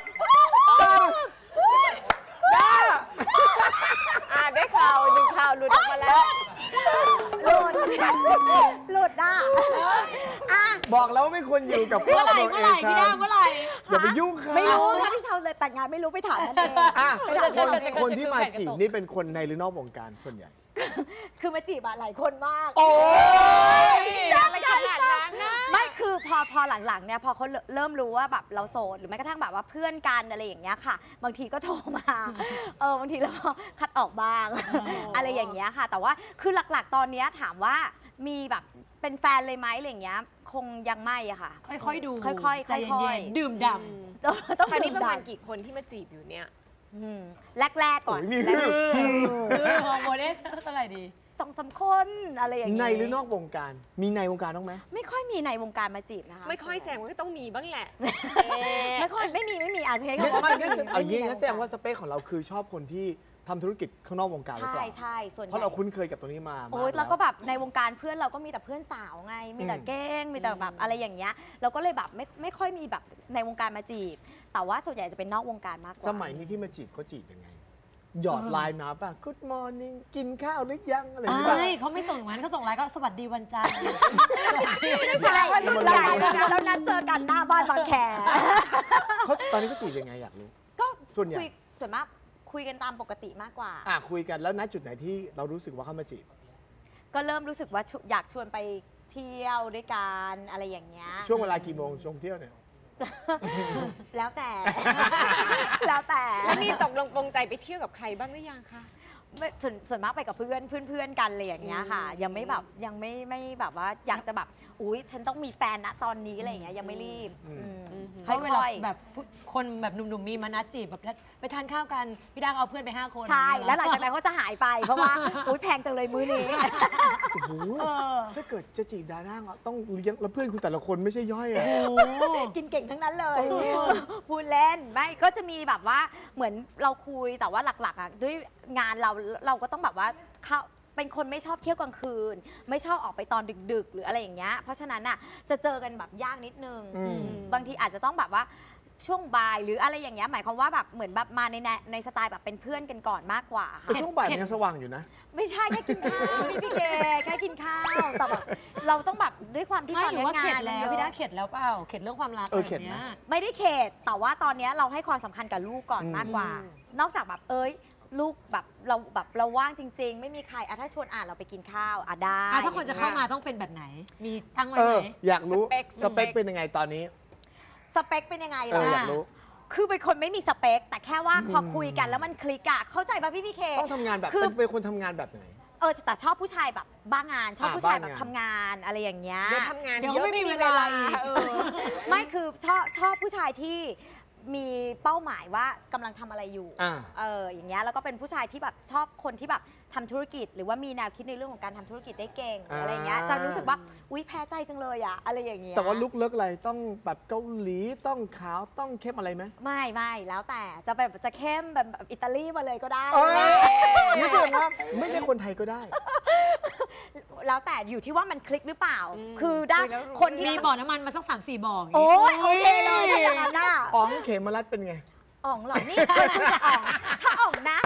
Speaker 1: ด้า
Speaker 5: อ่าได้ข่าวหนึ่งข่าวหลุดออกมาแล้ว
Speaker 3: หลุดหลุดอ่ะอ่ะ
Speaker 1: บอกแล้วว่าไม่ควรอยู่กับคร
Speaker 2: เมื่
Speaker 1: อ
Speaker 2: อบ ไหร่
Speaker 1: ครัว
Speaker 2: เมื่อ
Speaker 1: เอ
Speaker 2: ไหร่
Speaker 1: ง
Speaker 2: พี่ด้าเมื่อไหร่
Speaker 1: อย่าไปยุ่งเขา
Speaker 3: ไม่รู้ถ้าพี่ชาวเลยแต่งงานไม่รู้ไปถามนั่นเอง
Speaker 1: อ่ะ
Speaker 3: ไปถาม
Speaker 1: คน
Speaker 3: นั่นเอง
Speaker 1: คนที่มาจีบนี่เป็นคนในหรือนอกวงการส่วนใหญ่
Speaker 3: คือมาจีบอะหลายคนมาก
Speaker 1: โอ้ย
Speaker 5: อะไรขนาดนั้นนะ
Speaker 3: ไม่คือพอพอหลังๆเนี่ยพอเขาเริ่มรู้ว่าแบบเราโสดหรือแม้กระทั่งแบบว่าเพื่อนกันอะไรอย่างเงี้ยค่ะ บางทีก็โทรมาเออบางทีเราก็คัดออกบ้าง อะไรอย่างเงี้ยค่ะ แต่ว่าคือหลักๆ ตอนเนี้ยถามว่ามีแบบเป็นแฟนเลยไหมอะไรอย่างเงี้ยคงยังไม่อะค่ะ
Speaker 2: ค่อยๆดู
Speaker 3: ค่อยๆค่อยๆ
Speaker 2: ใจเย็นๆดื่มด่ำ
Speaker 3: ต้อง
Speaker 5: ตอนนี้
Speaker 3: ดื่
Speaker 5: ประมาณ
Speaker 3: ด่ำ
Speaker 5: กี่คนที่มาจีบอยู่เนี่ย
Speaker 3: อืมแรกๆก่อน
Speaker 1: โอ้ยมี
Speaker 3: แรก
Speaker 2: คือฮอร์โมนเนี่ยเท่าไหร่ดี
Speaker 3: ๆสองสามคนอะไรอย่าง
Speaker 1: ใน
Speaker 3: เงี้ย
Speaker 1: หรือนอกวงการ มีในวงการต้องไหม
Speaker 3: ไม่ค่อยมีในวงการมาจีบนะคะ
Speaker 5: ไม่ค่อยแสดงว่าก็ต้องมีบ้างแหละ
Speaker 3: ไม่ค่อยไม่มีไม่มีอาจจะใช้
Speaker 1: ไม่
Speaker 3: คำว่า
Speaker 1: ไม่ก็เอา
Speaker 3: ไม่มี
Speaker 1: งี้
Speaker 3: ใน
Speaker 1: งั้นแสดงว่าสเปคของเราคือชอบคนที่ทำธุรกิจข้างนอกวงการหรือ
Speaker 3: ใช่
Speaker 1: เปล่า
Speaker 3: ใช่ส่วนให
Speaker 1: เพราะ
Speaker 3: ญ่
Speaker 1: เราคุ้นเคยกับตรงนี้มา
Speaker 3: โอ๊ย
Speaker 1: มา
Speaker 3: แล้วก็แบบในวงการเพื่อนเราก็มีแต่เพื่อนสาวไง มีแต่
Speaker 1: อืม
Speaker 3: เก้ง มีแต่แบบอะไรอย่างเงี้ย เราก็เลยแบบไม่ไม่ค่อยมีแบบในวงการมาจีบ แต่ว่าส่วนใหญ่จะเป็นนอกวงการมากกว่า
Speaker 1: สมัยนี้ที่มาจีบเขาจีบยังไง หยอดไลน์มาป่ะ Good morning กินข้าวหรือยังอะไรอย่างเงี้ยป่ะ
Speaker 2: ไม่เขาไม่ส่งงั้นเขาส่งไลน์ก็สวัสดีวันจันทร์
Speaker 3: แสดงว่ารุ่นเราแล้วนัดเจอกันหน้าบ้านบางแค
Speaker 1: เขาตอนนี้เขาจีบยังไงอยากรู้
Speaker 3: ก็
Speaker 1: ส่วนใหญ่
Speaker 3: คุยส่วนมากคุยกันตามปกติมากกว่า
Speaker 1: อ่ะคุยกันแล้วณจุดไหนที่เรารู้สึกว่าเขามาจีบ
Speaker 3: ก็เริ่มรู้สึกว่าชุอยากชวนไปเที่ยวด้วยกันอะไรอย่างเงี้ย
Speaker 1: ช่วงเวลากี่โมงชมเที่ยวเนี่ย
Speaker 3: แล้วแต่ แล้วแต่
Speaker 5: แล้วมีตกลงปรงใจไปเที่ยวกับใครบ้างหรือยังคะ
Speaker 3: ไม่ส่วนส่วนมากไปกับเพื่อนเพื่อนเพื่อนกันอะไรอย่างเงี้ยค่ะ ยังไม่แบบยังไม่ไม่แบบว่าอยากจะแบบอุ๊ยฉันต้องมีแฟนนะตอนนี้อะไรอย่างเงี้ยยังไม่รีบ
Speaker 1: อืม
Speaker 3: อืม
Speaker 2: เขาเวลา
Speaker 3: ค่อยๆ
Speaker 2: แบบคนแบบหนุ่มๆมีมานัดจีบแบบไปทานข้าวกัน พี่ดังเอาเพื่อนไปห้าคน
Speaker 3: ใช่ แล้วหลังจากนั้นเขาจะหายไปเพราะว่า อุ๊ยแพงจังเลยมื้อนี้
Speaker 1: โอ้โหถ้าเกิดจะจีบดาด้าอ่ะต้องเลี้ยงแล้วเพื่อนคุณแต่ละคนไม่ใช่ย่อยอ่ะ
Speaker 3: กินเก่งทั้งนั้นเลยพูดเล่นไม่ก็จะมีแบบว่าเหมือนเราคุยแต่ว่าหลักๆอ่ะด้วยงานเราเราก็ต้องแบบว่าเข้าเป็นคนไม่ชอบเที่ยวกลางคืน ไม่ชอบออกไปตอนดึกๆ หรืออะไรอย่างเงี้ยเพราะฉะนั้นอ่ะจะเจอกันแบบยากนิดนึง
Speaker 1: อืม
Speaker 3: บางทีอาจจะต้องแบบว่าช่วงบ่ายหรืออะไรอย่างเงี้ยหมายความว่าแบบเหมือนแบบมาในในในสไตล์แบบเป็นเพื่อนกันก่อนมากกว่า
Speaker 1: แต่
Speaker 3: ค่ะ
Speaker 1: ช่วงบ่ายมันยังสว่างอยู่นะ
Speaker 3: ไม่ใช่แค่กินข้าวพี่พี่เกแค่กินข้าวแต่แบบเราต้องแบบด้วยความที่
Speaker 2: ไม่
Speaker 3: ตอน
Speaker 2: หรือ
Speaker 3: นี้
Speaker 2: ว่าเข็
Speaker 3: งา
Speaker 2: ด
Speaker 3: น
Speaker 2: แล้ว
Speaker 3: มัน
Speaker 2: พี่
Speaker 3: เย
Speaker 2: ดัง
Speaker 3: อะ
Speaker 2: เข็ดแล้วเปล่าเข็ดเรื่องความรัก
Speaker 1: เออ
Speaker 2: แบบ
Speaker 1: เข็ด
Speaker 2: เนี้ย
Speaker 1: นะ
Speaker 3: ไม่ได้เขตแต่ว่าตอนนี้เราให้ความสำคัญกับลูกก่อน
Speaker 1: อืม
Speaker 3: มากกว่า นอกจากแบบเอ้ยลูกแบบเราแบบเราว่างจริง ๆ ไม่มีใครอ่ะถ้าชวนอ่านเราไปกินข้าวอ่ะได้
Speaker 2: อ่ะถ้าคนจะเข้ามาต้องเป็นแบบไหน มีตั้งไว้
Speaker 1: เอ
Speaker 2: ไห
Speaker 1: อ
Speaker 2: ม
Speaker 1: อยากรู้
Speaker 5: สเปค
Speaker 1: สเปคเป็นยังไงตอนนี้
Speaker 3: สเปคเป็นยังไง
Speaker 1: เออ
Speaker 3: ล่ะ
Speaker 1: อยากรู้
Speaker 3: คือเป็นคนไม่มีสเปค แต่แค่ว่าพอคุยกันแล้วมันคลิกอะเข้าใจป่ะพี่พี่เค
Speaker 1: ต้องทำงานแบบ
Speaker 3: คือ
Speaker 1: เป็นเป็นคนทำงานแบบไหน
Speaker 3: เออแต่ชอบผู้ชายแบบบ้างาน ชอบ
Speaker 1: อ่า
Speaker 3: ผู้ชายแบบ
Speaker 1: บ้างาน
Speaker 3: ทำงานอะไรอย่างเงี้ย
Speaker 5: เดี๋ยวทำงาน
Speaker 2: เดี๋ยว
Speaker 5: เยอะ
Speaker 2: ไม่มีเวลาอีก
Speaker 5: เออ
Speaker 3: ไม่คือชอบชอบผู้ชายที่มีเป้าหมายว่ากำลังทำอะไรอยู่
Speaker 1: อ่า
Speaker 3: เอออย่างเงี้ยแล้วก็เป็นผู้ชายที่แบบชอบคนที่แบบทำธุรกิจ หรือว่ามีแนวคิดในเรื่องของการทำธุรกิจได้เก่ง
Speaker 1: อ่า
Speaker 3: อะไรเงี้ยจะรู้สึกว่าอุ๊ยแพ้ใจจังเลยอะอะไรอย่างเงี้ย
Speaker 1: แต่ว่าลุกเลิกอะไรต้องแบบเกาหลีต้องขาวต้องเข้มอะไรไหม
Speaker 3: ไม่ไม่แล้วแต่จะแบบจะเข้มแบบอิตาลีมาเลยก็ได้
Speaker 1: เออนี่แสดงว่าไม่ใช่คนไทยก็ได้
Speaker 3: แล้วแต่อยู่ที่ว่ามันคลิกหรือเปล่า
Speaker 5: อืม
Speaker 3: คือได้
Speaker 5: คุยแล้วรู้
Speaker 3: คนที่
Speaker 2: มีบ่อน้ำมันมาสักสามสี่บ่ออย่างงี้
Speaker 3: โอ้ยโอเคเลยถ้าอย่างนั้นน่ะ
Speaker 1: อ๋องเขมรัตน์เป็นไง
Speaker 3: อ่องเหรอนี่เคยคุยกับอ่องถ้าอ่องนะ ถ้า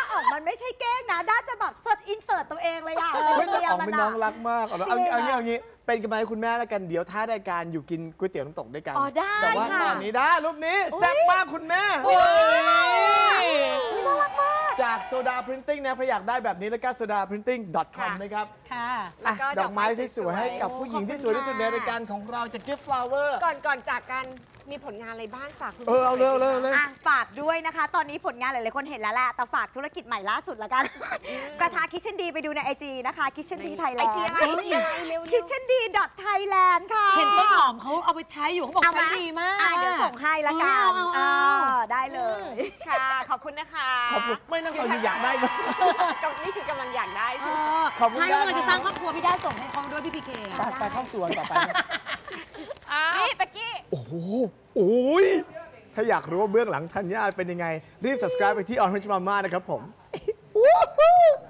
Speaker 3: อ๋องมันไม่ใช่แกล้งนะด้าจะแบบเสิร์ชอินเสิร์ตตัวเองเลยอ่ะ
Speaker 1: เฮ้ยแต่
Speaker 3: เมีย
Speaker 1: อ๋อง
Speaker 3: มัน
Speaker 1: เป็นน้อง
Speaker 3: อะ
Speaker 1: รักมากเอาเอาเอางี้เอางี้เป็นกำลังใจให้คุณแม่แล้วกันเดี๋ยวท้ายรายการอยู่กินก๋วยเตี๋ยวน้ำตกด้วยกัน
Speaker 3: อ๋อได้
Speaker 1: แต่ว่า
Speaker 3: ค่ะ
Speaker 1: ตอนนี้ได้รูปนี้แซ่บมากคุณแม่
Speaker 3: น่ารักมาก
Speaker 1: จากโซดาพรินติ้งนะใครอยากได้แบบนี้แล้วก็โซดาพรินติ้ง .com นะครับ
Speaker 2: ค่ะ
Speaker 1: อ่ะ
Speaker 5: แล้วก็
Speaker 1: ดอกไม้
Speaker 5: ดอกไม้
Speaker 1: สวยๆให้กับ
Speaker 5: สวยๆ
Speaker 1: ผู้หญิงที่สวยที่สุดในรายการของเราจาก Gift Flower
Speaker 5: ก่อนก่อนจากกันมีผลงานอะไรบ้างฝากคุณ
Speaker 1: เออเอาเร็วเร็วเร็ว
Speaker 3: อ่ะฝากด้วยนะคะ ตอนนี้ผลงานหลายๆคนเห็นแล้วแหละ แต่ฝากธุรกิจใหม่ล่าสุดละกัน กระทะคิชเช่นดีไปดูในไอจีนะคะคิชเช่นดีไทยแล
Speaker 5: ไอน จี
Speaker 3: ด์
Speaker 5: อะไรไอจีอะไรเร็ว
Speaker 3: คิชเช่นดีดอทไทยแลนด์ค่ะ
Speaker 2: เห็นต้นหอมเขาเอาไปใช้อยู่เขาบอก
Speaker 3: เอา
Speaker 2: ใช้
Speaker 3: มา
Speaker 2: ดีมาก
Speaker 3: อ่ะเดี๋ยวส่งให้ละกัน
Speaker 2: เอาเอาเอา
Speaker 3: เออได้เลย
Speaker 5: ค่ะ ขอบคุณนะคะ
Speaker 1: ขอบคุณไม่นั่งฟังอยู่อยากได้ไหม
Speaker 5: กับนี่คือกำลังอยากได้ใช่ไหม
Speaker 1: ขอบคุณ
Speaker 2: ใช่
Speaker 1: มาก
Speaker 2: กำลังจะสร้างครอบครัวพี่ได้ส่งให้เขาด้วยพี่พีเค
Speaker 1: ไปไปเข้าสวนต่อไปนะ
Speaker 3: นี่เป๊กกี้
Speaker 1: โอ้โหโอ้ยถ้าอยากรู้ว่าเบื้องหลังธัญญาเป็นยังไง รีบ subscribe ไปที่ Orange Mama นะครับผม